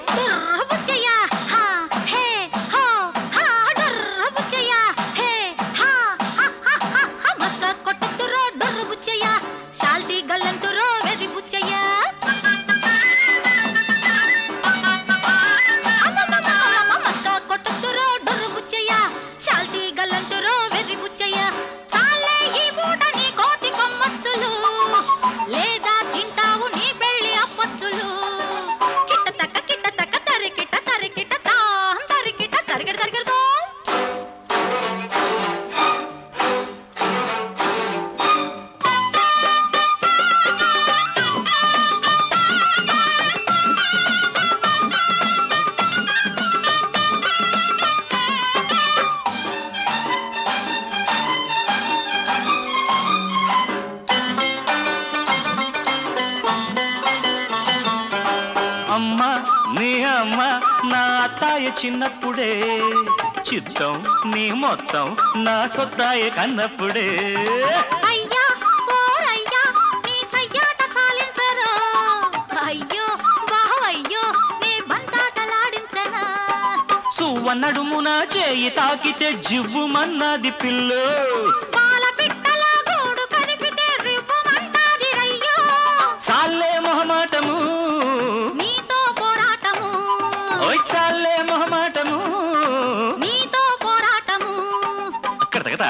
చిన్నప్పుడే చిత్తం నీ మొత్తం నా సొత్తాయే కన్నప్పుడే అయ్యా ఓరయ్యా నీ సయ్యాట చాలించరా అయ్యో బావయ్యో నీ బంతాటలాడించనా సువన్నడుమున చేయి తాకితే జివ్వుమన్నది పిల్లో పాల పిట్టల గూడు కనిపితే రివ్వుమన్నది రయ్యో చాలే మొహమాటము నీతో పోరాటము ఓయ్ చాలే మొహమాటము నీతో పోరాటము అక్కడ తగదా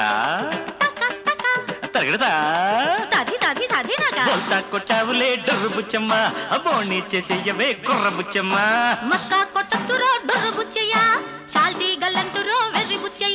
తరగడదా తది తది తది నగా బొల్తా కొట్టావులే డొర్రు బుచ్చమ్మ బోణి చేసేయవే కుర్ర బుచ్చమ్మ మస్కా కొట్టతురో డొర్రు బుచ్చయ్య శాల్తీ గల్లంతురో వెర్రి బుచ్చయ్య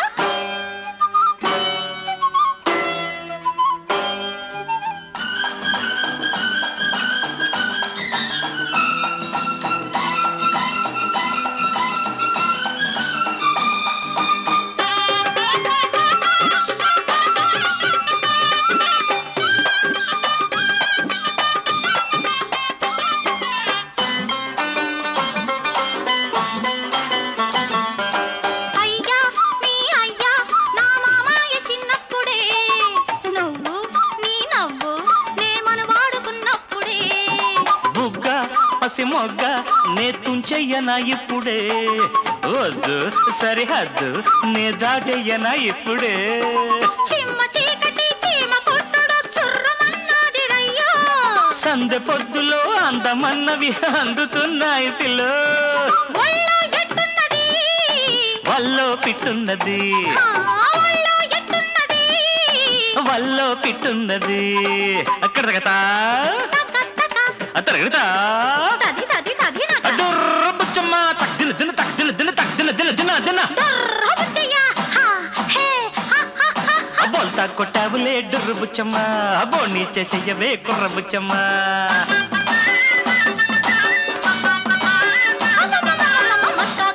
మొగ్గ నే తుంచెయ్యనా ఇప్పుడే వద్దు సరిహద్దు నే దాటయ్యనా ఇప్పుడే చిమ్మ చీకటి చీమ కొట్టుడు చుర్రమన్నది రయ్యో సందె పొద్దులో అందమన్నవి అందుతున్నాయి పిల్లో వల్లో ఎట్టున్నది వల్లో పిట్టున్నది వల్లో ఎట్టున్నది వల్లో పిట్టున్నది అక్కడ తగతా అత్తరగడతా తది తది తది నక డొర్ర బుచ్చమ్మ తక్దిన దిన తక్దిన దిన తక్దిన దిన దిన దిన డొర్ర బుచ్చయ్య హా హే హా హా హా బొల్తా కొట్టావులే డొర్ర బుచ్చమ్మ బోణి చేసేయవే కుర్ర బుచ్చమ్మ మస్కా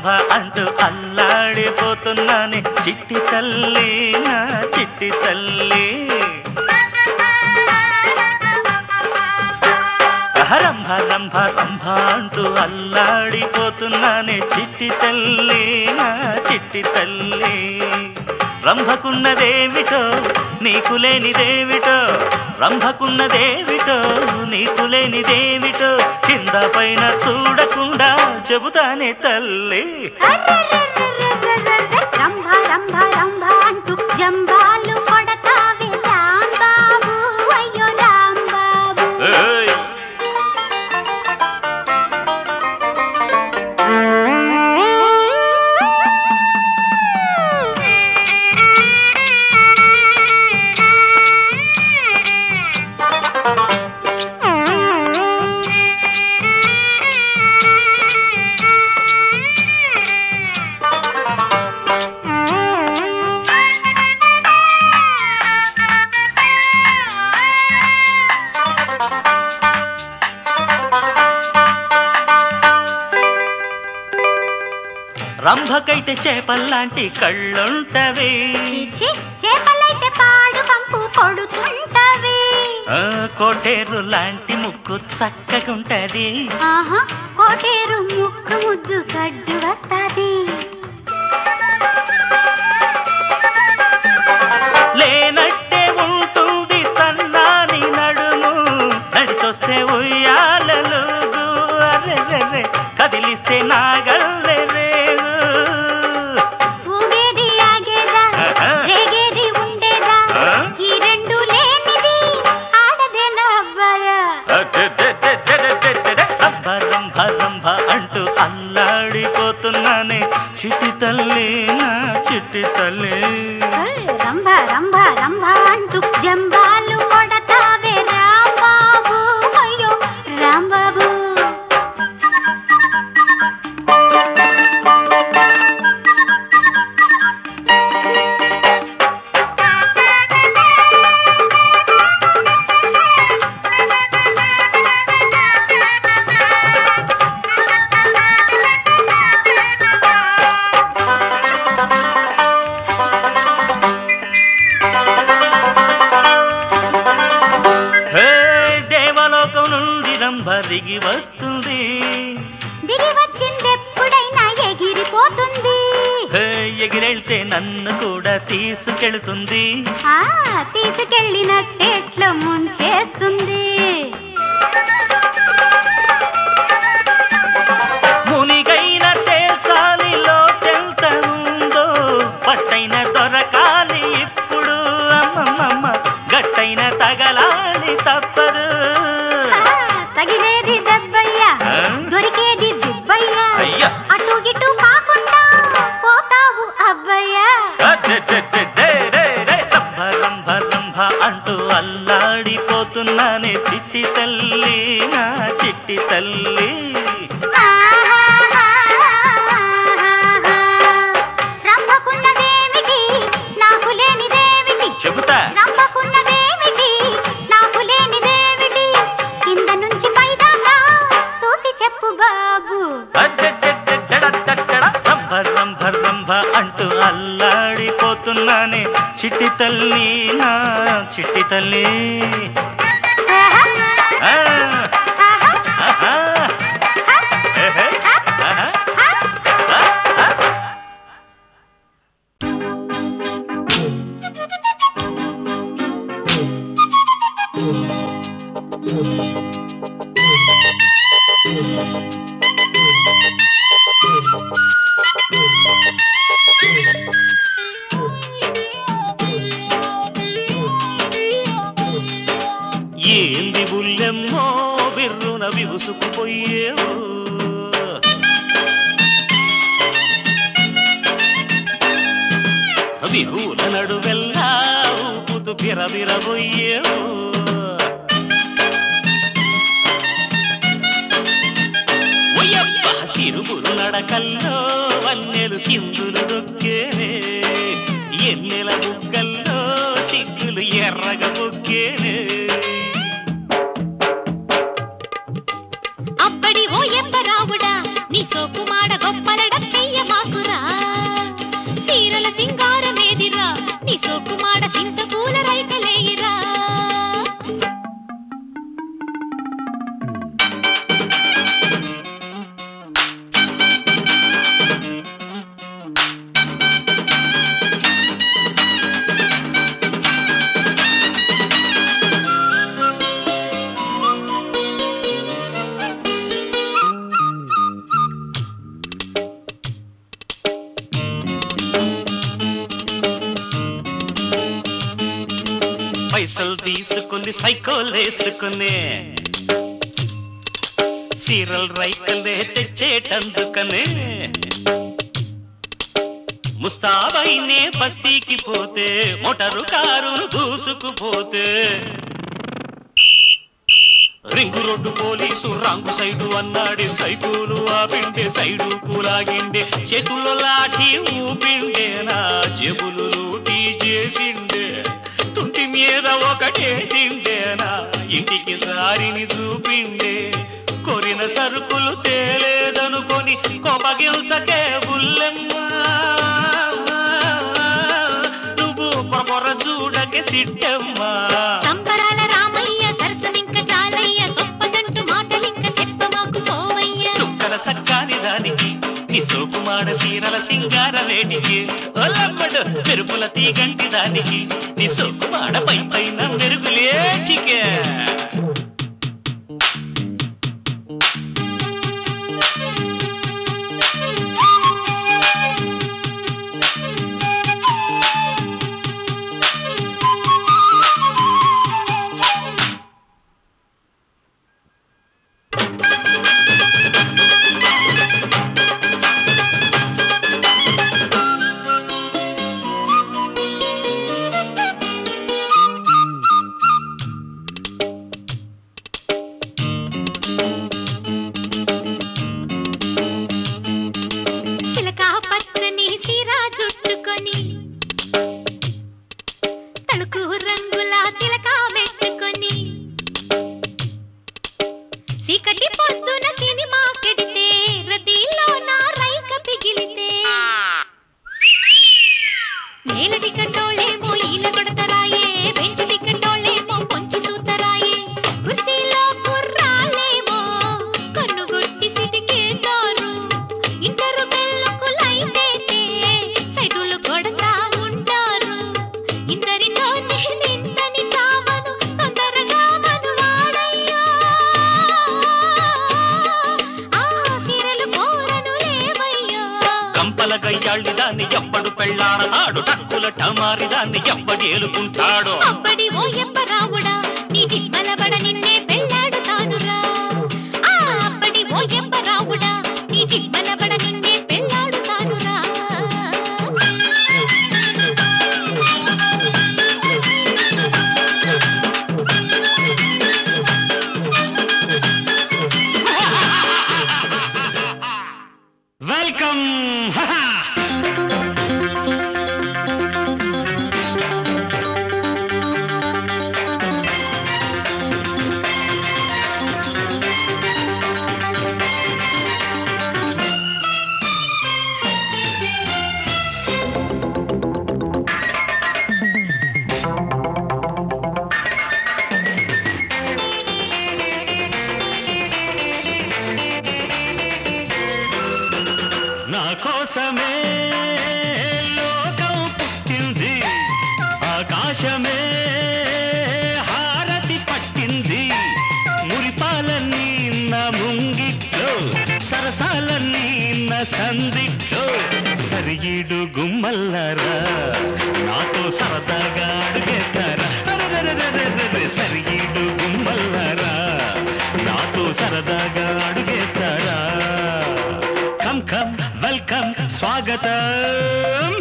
రంభ అంటూ అల్లాడిపోతున్నానే చిట్టి తల్లి నా చిట్టి తల్లి రంభ రంభ రంభ అంటూ అల్లాడిపోతున్నానే చిట్టి తల్లి నా చిట్టి తల్లి రంభకున్నదేమిటో నీకు లేనిదేమిటో రంభకున్నదేమిటో నీకు లేనిదేమిటో కింద పైన చూడకుండా చెబుతానే తల్లి రంభ రంభ రంభ అంటూ జంబాలు కొడతావే రాంబాబు అయ్యో రాంబాబు రంభకైతే చేపల్లాంటి కళ్ళుంటవి చేపలైతే పాడు పంపు కొడుతుంటవి కోటేరు లాంటి ముక్కు చక్కగుంటది కోటేరు ముక్కు ముద్దు గడ్డు వస్తాది లేనట్టే ఉంటుంది సన్నాని నడుము నడిచొస్తే ఉయ్యాలలుగు అరెరెరె కదిలిస్తే నాగల్లె ఊగేది ఆగేదా రేగేది ఉండేదా ఈ రెండు లేనిది ఆడదేనా అబ్బాయా రంభ రంభ రంభ అంటూ అల్లాడిపోతున్నానే చిట్టి తల్లి నా చిట్టి తల్లి రంభ రంభ రంభ అంటూ జంబాలు కొడతావే రాంబాబు అయ్యో రాంబాబు దిగి వస్తుంది దిగి వచ్చిందెప్పుడైనా ఎగిరిపోతుంది ఎగిరెళ్తే నన్ను కూడా తీసుకెళ్తుంది తీసుకెళ్ళినట్టెట్లా ముంచేస్తుంది మునిగైన తేల్చాలి లోటెంత ఉందో పట్టైన దొరకాలి ఇప్పుడు అమ్మమ్మ గట్టైన తగలాలి తప్పదు తగిలేది దెబ్బయ్యా దొరికేది దిబ్బయ్యా అటు ఇటు కాకుండా పోతావు అబ్బయ్యా రంభ రంభ రంభ అంటూ అల్లాడిపోతున్నానే చిట్టి తల్లి నా చిట్టి తల్లి రంభకున్నదేమిటి నాకు లేనిదేమిటి చెబుతా రంభకున్నదేమిటి నాకు లేనిదేమిటి కింద నుంచి పైదాకా చూసి చెప్పు బాబు రంభ రంభ రంభ అంటూ అల్లాడిపోతున్నానే చిట్టి తల్లి నా చిట్టి తల్లి ఏంది బుల్లెమ్మో బిర్రున విరుసుకుపోయేవో విహూల నడువెల్లా ఊపుతూ బిరబిరబోయేవో సిరుగులు నడకల్లో వన్నెలు సింధులు దొక్కేనే ఎన్నెల బుగ్గల్లో సిగ్గులు ఎర్రగ బొక్కేనే అప్పడి ఓ ఎంబరావుడా నీ సోకుమాడ గొప్పలడ పెయ్య పైసలు తీసుకుని సైకోలేసుకునే సీరల్ రైకలే తెచ్చేటందుకనే ముస్తాబైనే బస్తీకి పోతే మోటారు కారును దూసుకుపోతే ring road police wrong side అన్నాడే సైకులు ఆపిండే సైడు కూలాగిండే చేతుల్లో లాఠీ ఊపిండే నా జేబులు లూటీ చేసిండే తుంటి మీద ఒకటేసిండే నా ఇంటికి దారిని చూపిండే కొరిన సరుకులు తేలేదనుకొని కోపగిల్చకే బుల్లెమ్మా నువ్వు కొర చూడకే సిట్టమ్మా సంబరాల రామయ్య సరసమింక చాలయ్య సొప్పదంటు మాటలింక చెప్పమాకు పోవయ్య సుక్కల సక్కాని దానికి నీ సోకుమాడ సీరల సింగార వేటికి ఒలమ్మడు మెరుపుల తీగంటి దానికి నీ సోకుమాడ పై పైన మెరుగులేటికే గయ్యాళ్ళిదాన్ని ఎవ్వడు పెళ్ళాడతాడు టక్కుల టమారిదాన్ని ఎవ్వడేలుకుంటాడు అప్పడి ఓ ఎప్పరావుడా నీ జిమ్మలబడ నిన్నే పెళ్ళాడుతానురా ఆ అప్పడి ఓ ఎప్పరావుడా నీ జిమ్మలబడ నిన్నే పెళ్ళాడుతానురా వెల్కమ్ కోసమే లోకం పుట్టింది ఆకాశమే హారతి పట్టింది మురిపాలన్నీ నా ముంగిట్లో సరసాలన్నీ నా సందిట్లో సరిగిడు గుమ్మల్లారా నాతో సరదాగా అడుగేస్తారా సరిగిడు గుమ్మల్లారా నాతో సరదాగా అడుగేస్తారా కమ్ కమ్ వెల్కమ్ స్వాగతం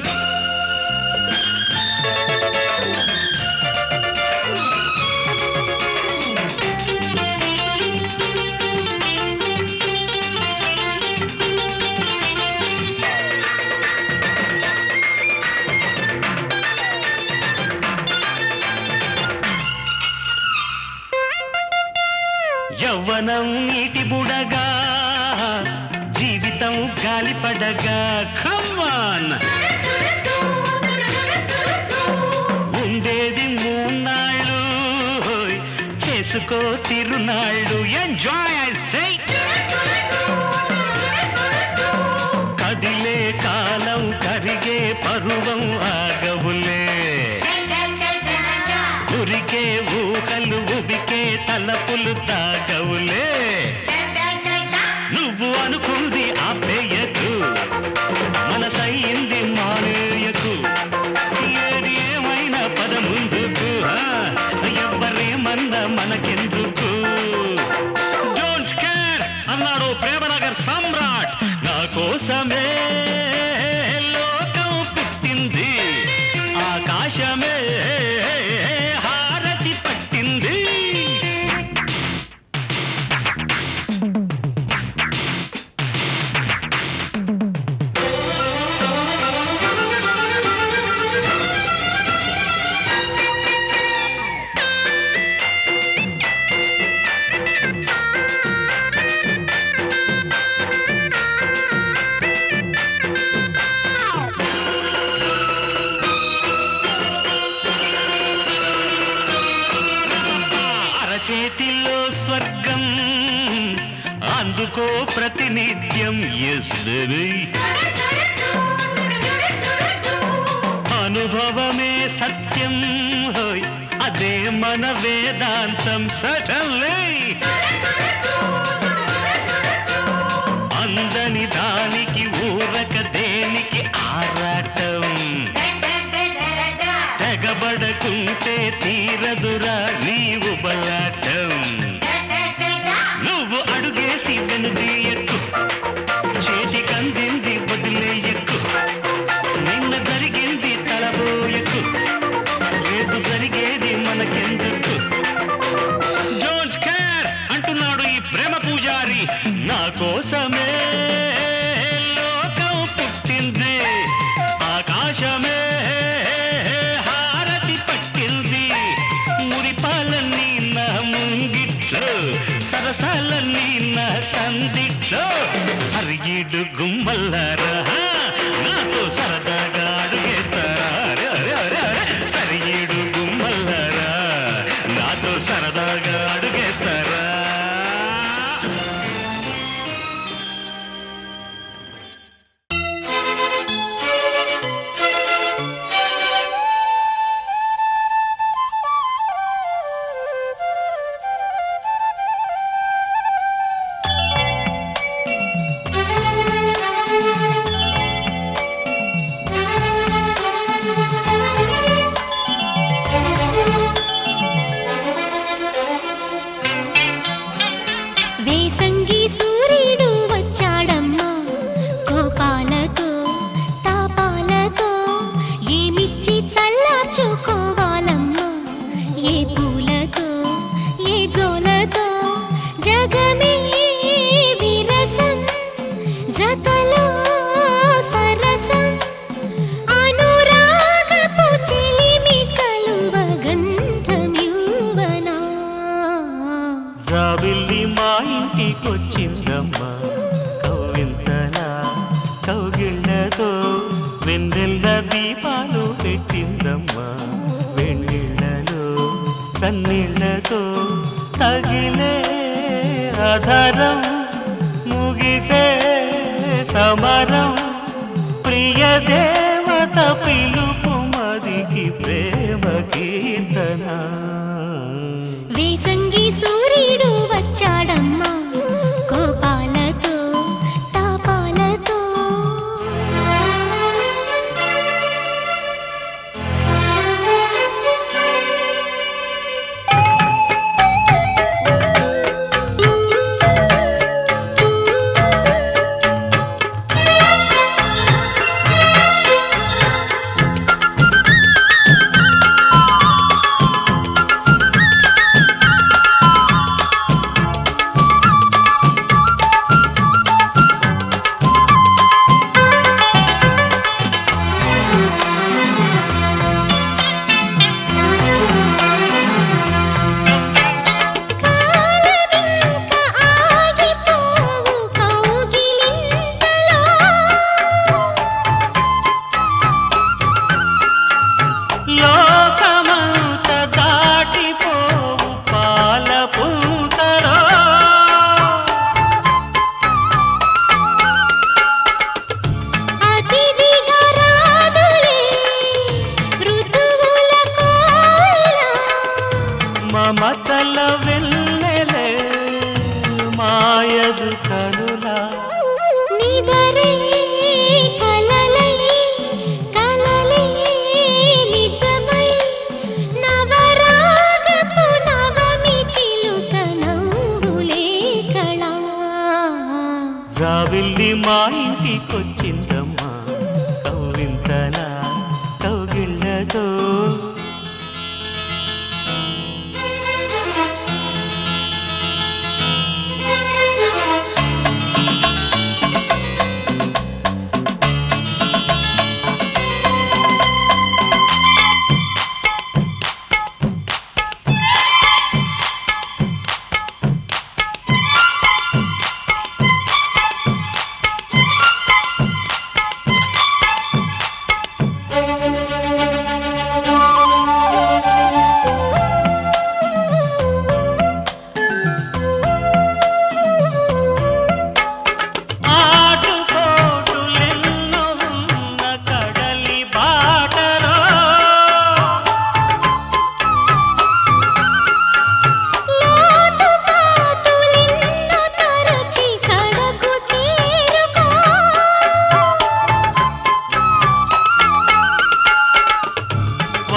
యవ్వనం నీటి బుడగా జీవితం గాలిపడగా కమ్మాన్ ఉండేది మూన్నాళ్ళు చేసుకో తిరునాళ్ళు ఎంజాయ్ ఐ సే కదిలే కాలం కరిగే పరువం ఆగవులే ఉరికే ఊహలు ఉబికే తలపులు తాగవులే నువ్వు అనుకుంది ఆపేయకు మనసయ్యింది మానేయకు ఏది ఏమైనా పద ముందుకు అందుకో ప్రతినిత్యం ఎస్ బేబీ అనుభవమే సత్యం హోయ్ అదే మన వేదాంతం సటన్లీ అందని దానికి ఊరక దేనికి ఆరాటం తెగబడకుంటే తీరదురా నీవు బలాటం నువ్వు అడుగేసి వెనుదీయకు చేతికందింది వదిలేయకు నిన్న జరిగింది తలబోయకు రేపు జరిగేది మనకెందుకు డోంట్ కేర్ అంటున్నాడు ఈ ప్రేమ పూజారి నా కోసమే లోకం పుట్టింది ఆకాశమే హారతి పట్టింది మురిపాలన్నీ నా ముంగిట్లో సరసాలన్నీ నా సందిట్లో సరిగిడు గుమ్మల్లారా నాతో సరదాగా అడుగేస్తారా సరిగిడు గుమ్మల్లారా నాతో సరదాగా అడుగేస్తారా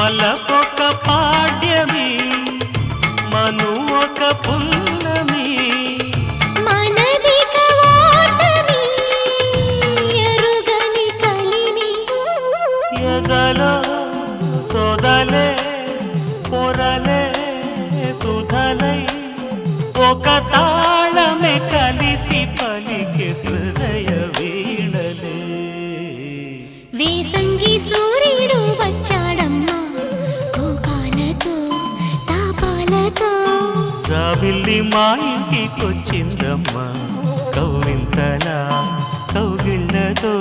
వలపొక పాడ్యమి మను ఒక పున్నమి మనదిక ఓటమి ఎరుగని కలిమి ఎదలో సోదలే పొరలే సుధలై ఒక తాళమే కలిసి పలికి హృదయ వీణలే వేసంగి సూర్యుడు వచ్చాడమ్మా కోపాలతో తాపాలతో జాబిల్లి మా ఇంటికొచ్చిందమ్మా కౌవింతలా కౌగిళ్ళతో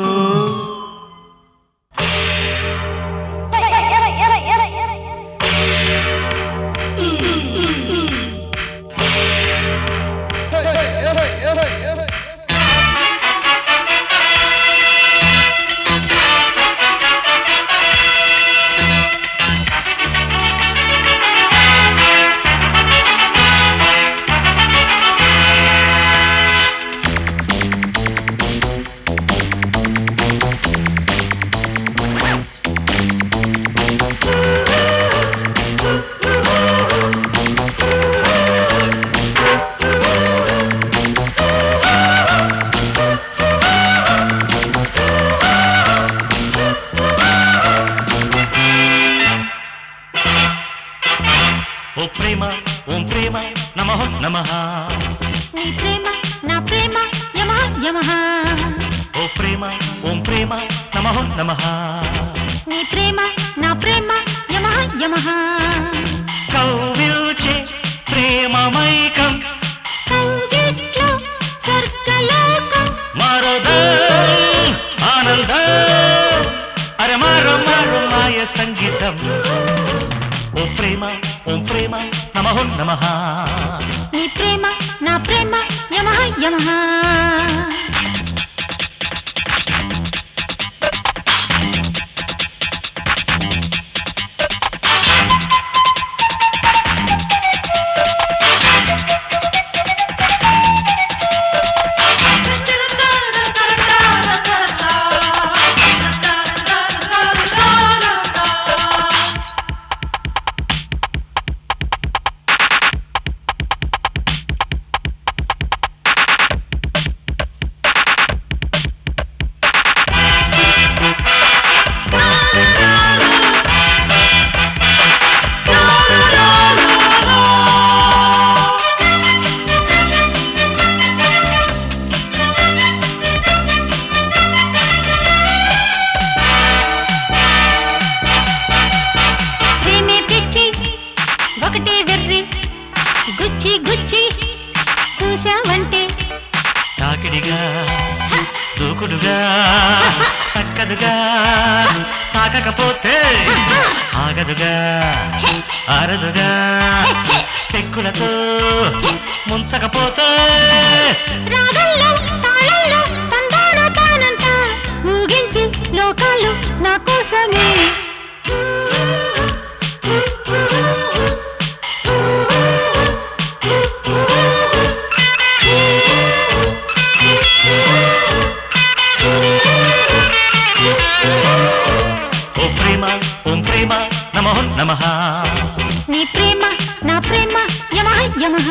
ఓ ప్రేమ ఓం ప్రేమ నమః నమః నీ ప్రేమ నా ప్రేమ యమహ యమహ ఓ ప్రేమ ఓం ప్రేమ నమః నమః నీ ప్రేమ నా ప్రేమ యమహ యమహ కౌవిల్చే ప్రేమమైకం కౌగిట్లో స్వర్గలోకం మారోదం ఆనందం అరే మారో మారో మాయ సంగీతం ఓ ప్రేమ ఓం ప్రేమ నమః నమః నీ ప్రేమ నా ప్రేమ యమహ యమహ ఒకటే వెర్రి గుచ్చి గుచ్చి చూశావంటే తాకిడిగా దూకుడుగా తక్కదుగా తాకకపోతే ఆగదుగా ఆరదుగా తెక్కులతో ముంచకపోతే రాగంలో తాళంలో తందాన తానంట ఊగించి లోకాలు నా కోసమే ఓ ప్రేమ ఓం ప్రేమ నమః నమః నీ ప్రేమ నా ప్రేమ యమహ యమహ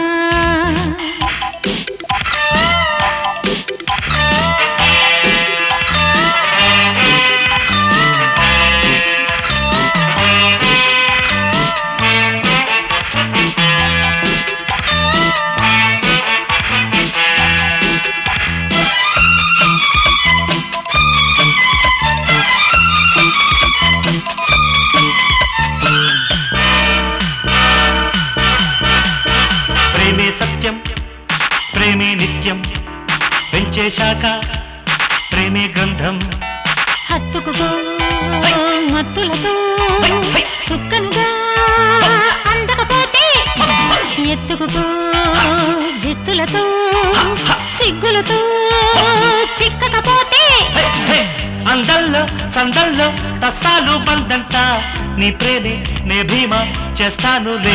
ప్రేమే సత్యం ప్రేమే నిత్యం పెంచేశాక ప్రేమే గంధం హత్తుకుపో మత్తులతో చుక్కనుగా అందకపోతే ఎత్తుకుపో జిత్తులతో సిగ్గులతో చిక్కకపోతే అందంలో చందంలో తస్సాలు బందంట నీ ప్రేమే నే భీమా చేస్తాను లే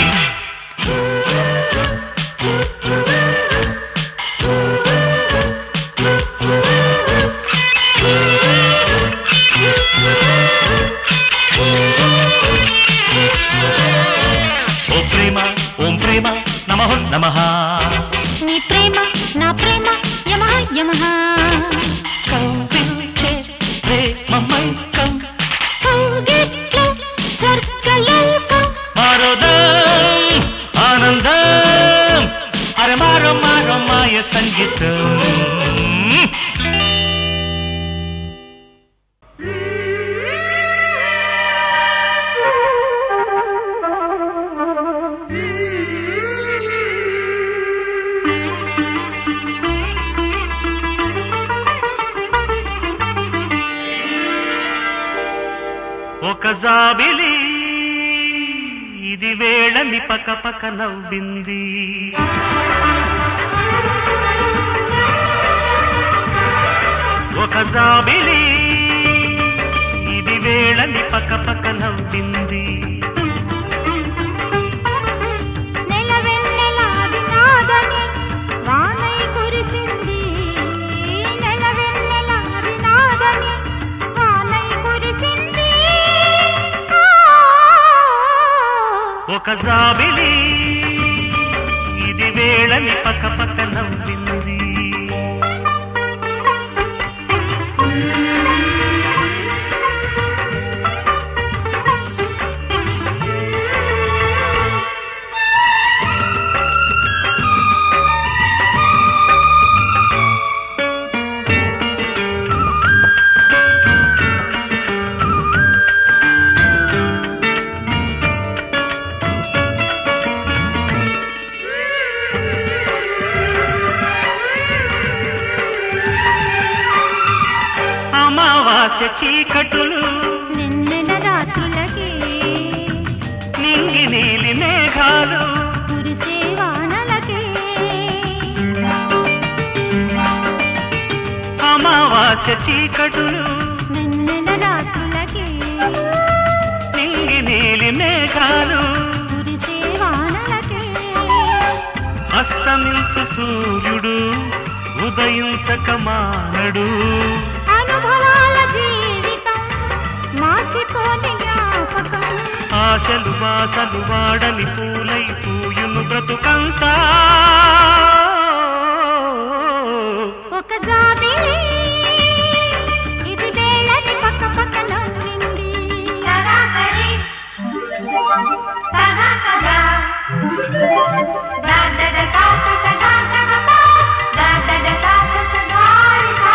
నమః నీ ప్రేమ నా ప్రేమ యమహ యమహ కౌగిలించే ప్రేమమైకం కౌగిట్లో స్వర్గలోకం మారోదం ఆనందం అరే మారో మారో మాయ సంగీతం ఒక జాబిలి ఇది వేళని పక్క పక్క నవ్వింది ఒక జాబిలి ఇది వేళని పక్క పక్క నవ్వింది నెలవెన్నెలాది నాదని వానై కురిసింది నెలవెన్నెలాది నాదని వానై కురిసింది ఒక జాబిలి ఇది వేళని పక్క పక్క నవ్వింది అమావాస్య చీకటులు నిన్నెల రాత్రులకి నింగి నీలి మేఘాలు కురిసే వానలకి అమావాస్య చీకటులు నిన్నెల రాత్రులకి నింగి నీలి మేఘాలు కురిసే వానలకి అస్తమించు సూర్యుడు ఉదయించక మానడు అనుభవాల జీవితం మాసిపోని జ్ఞాపకం ఆశలు వాసలు వాడని పూలై పూయును బ్రతుకంతా ఒక జాబిలి ఇది వేళని పక్క పక్క నవ్వింది సరాసరి సదా సదా దాదద సాస సదా కమప దాదద సాస సదా రిసా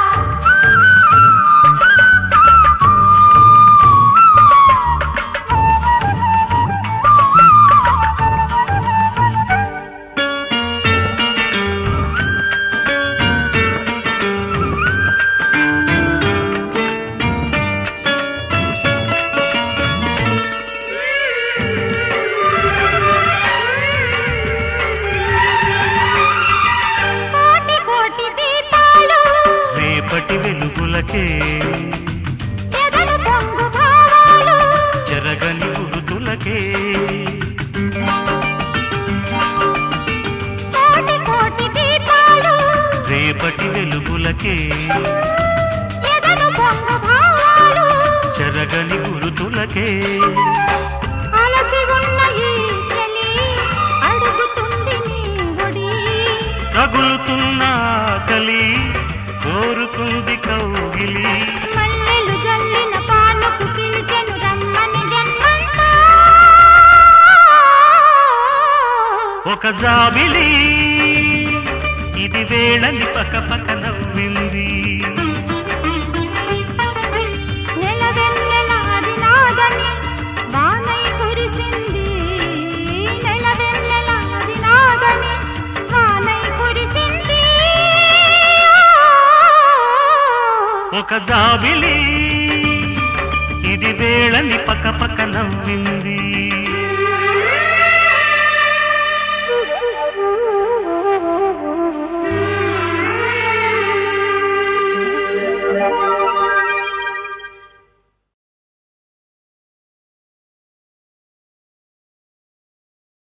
కోటి కోటి దీపాలు రేపటి వెలుగులకే ఎదలు పొంగు భావాలు జరగని గురుతులకే కోటి కోటి దీపాలు రేపటి వెలుగులకే ఎదలు పొంగు భావాలు జరగని గురుతులకే అలసి ఉన్న ఈ చలి అడుగుతుంది నీ ఒడి తగులుతున్న ఆకలి కోరుకుంది కౌగిలి మల్లెలు జల్లిన పానుకు పిలిచెను రమ్మని జన్మంతా ఒక జాబిలి ఇది వేళని పక్క పక్క నవ్వింది నెలవెన్నెలాది నాదని వానై కురిసింది నెలవెన్నెలాది నాదని వానై కురిసింది ఒక జాబిలి ఇది వేళని పక్క పక్క నవ్వింది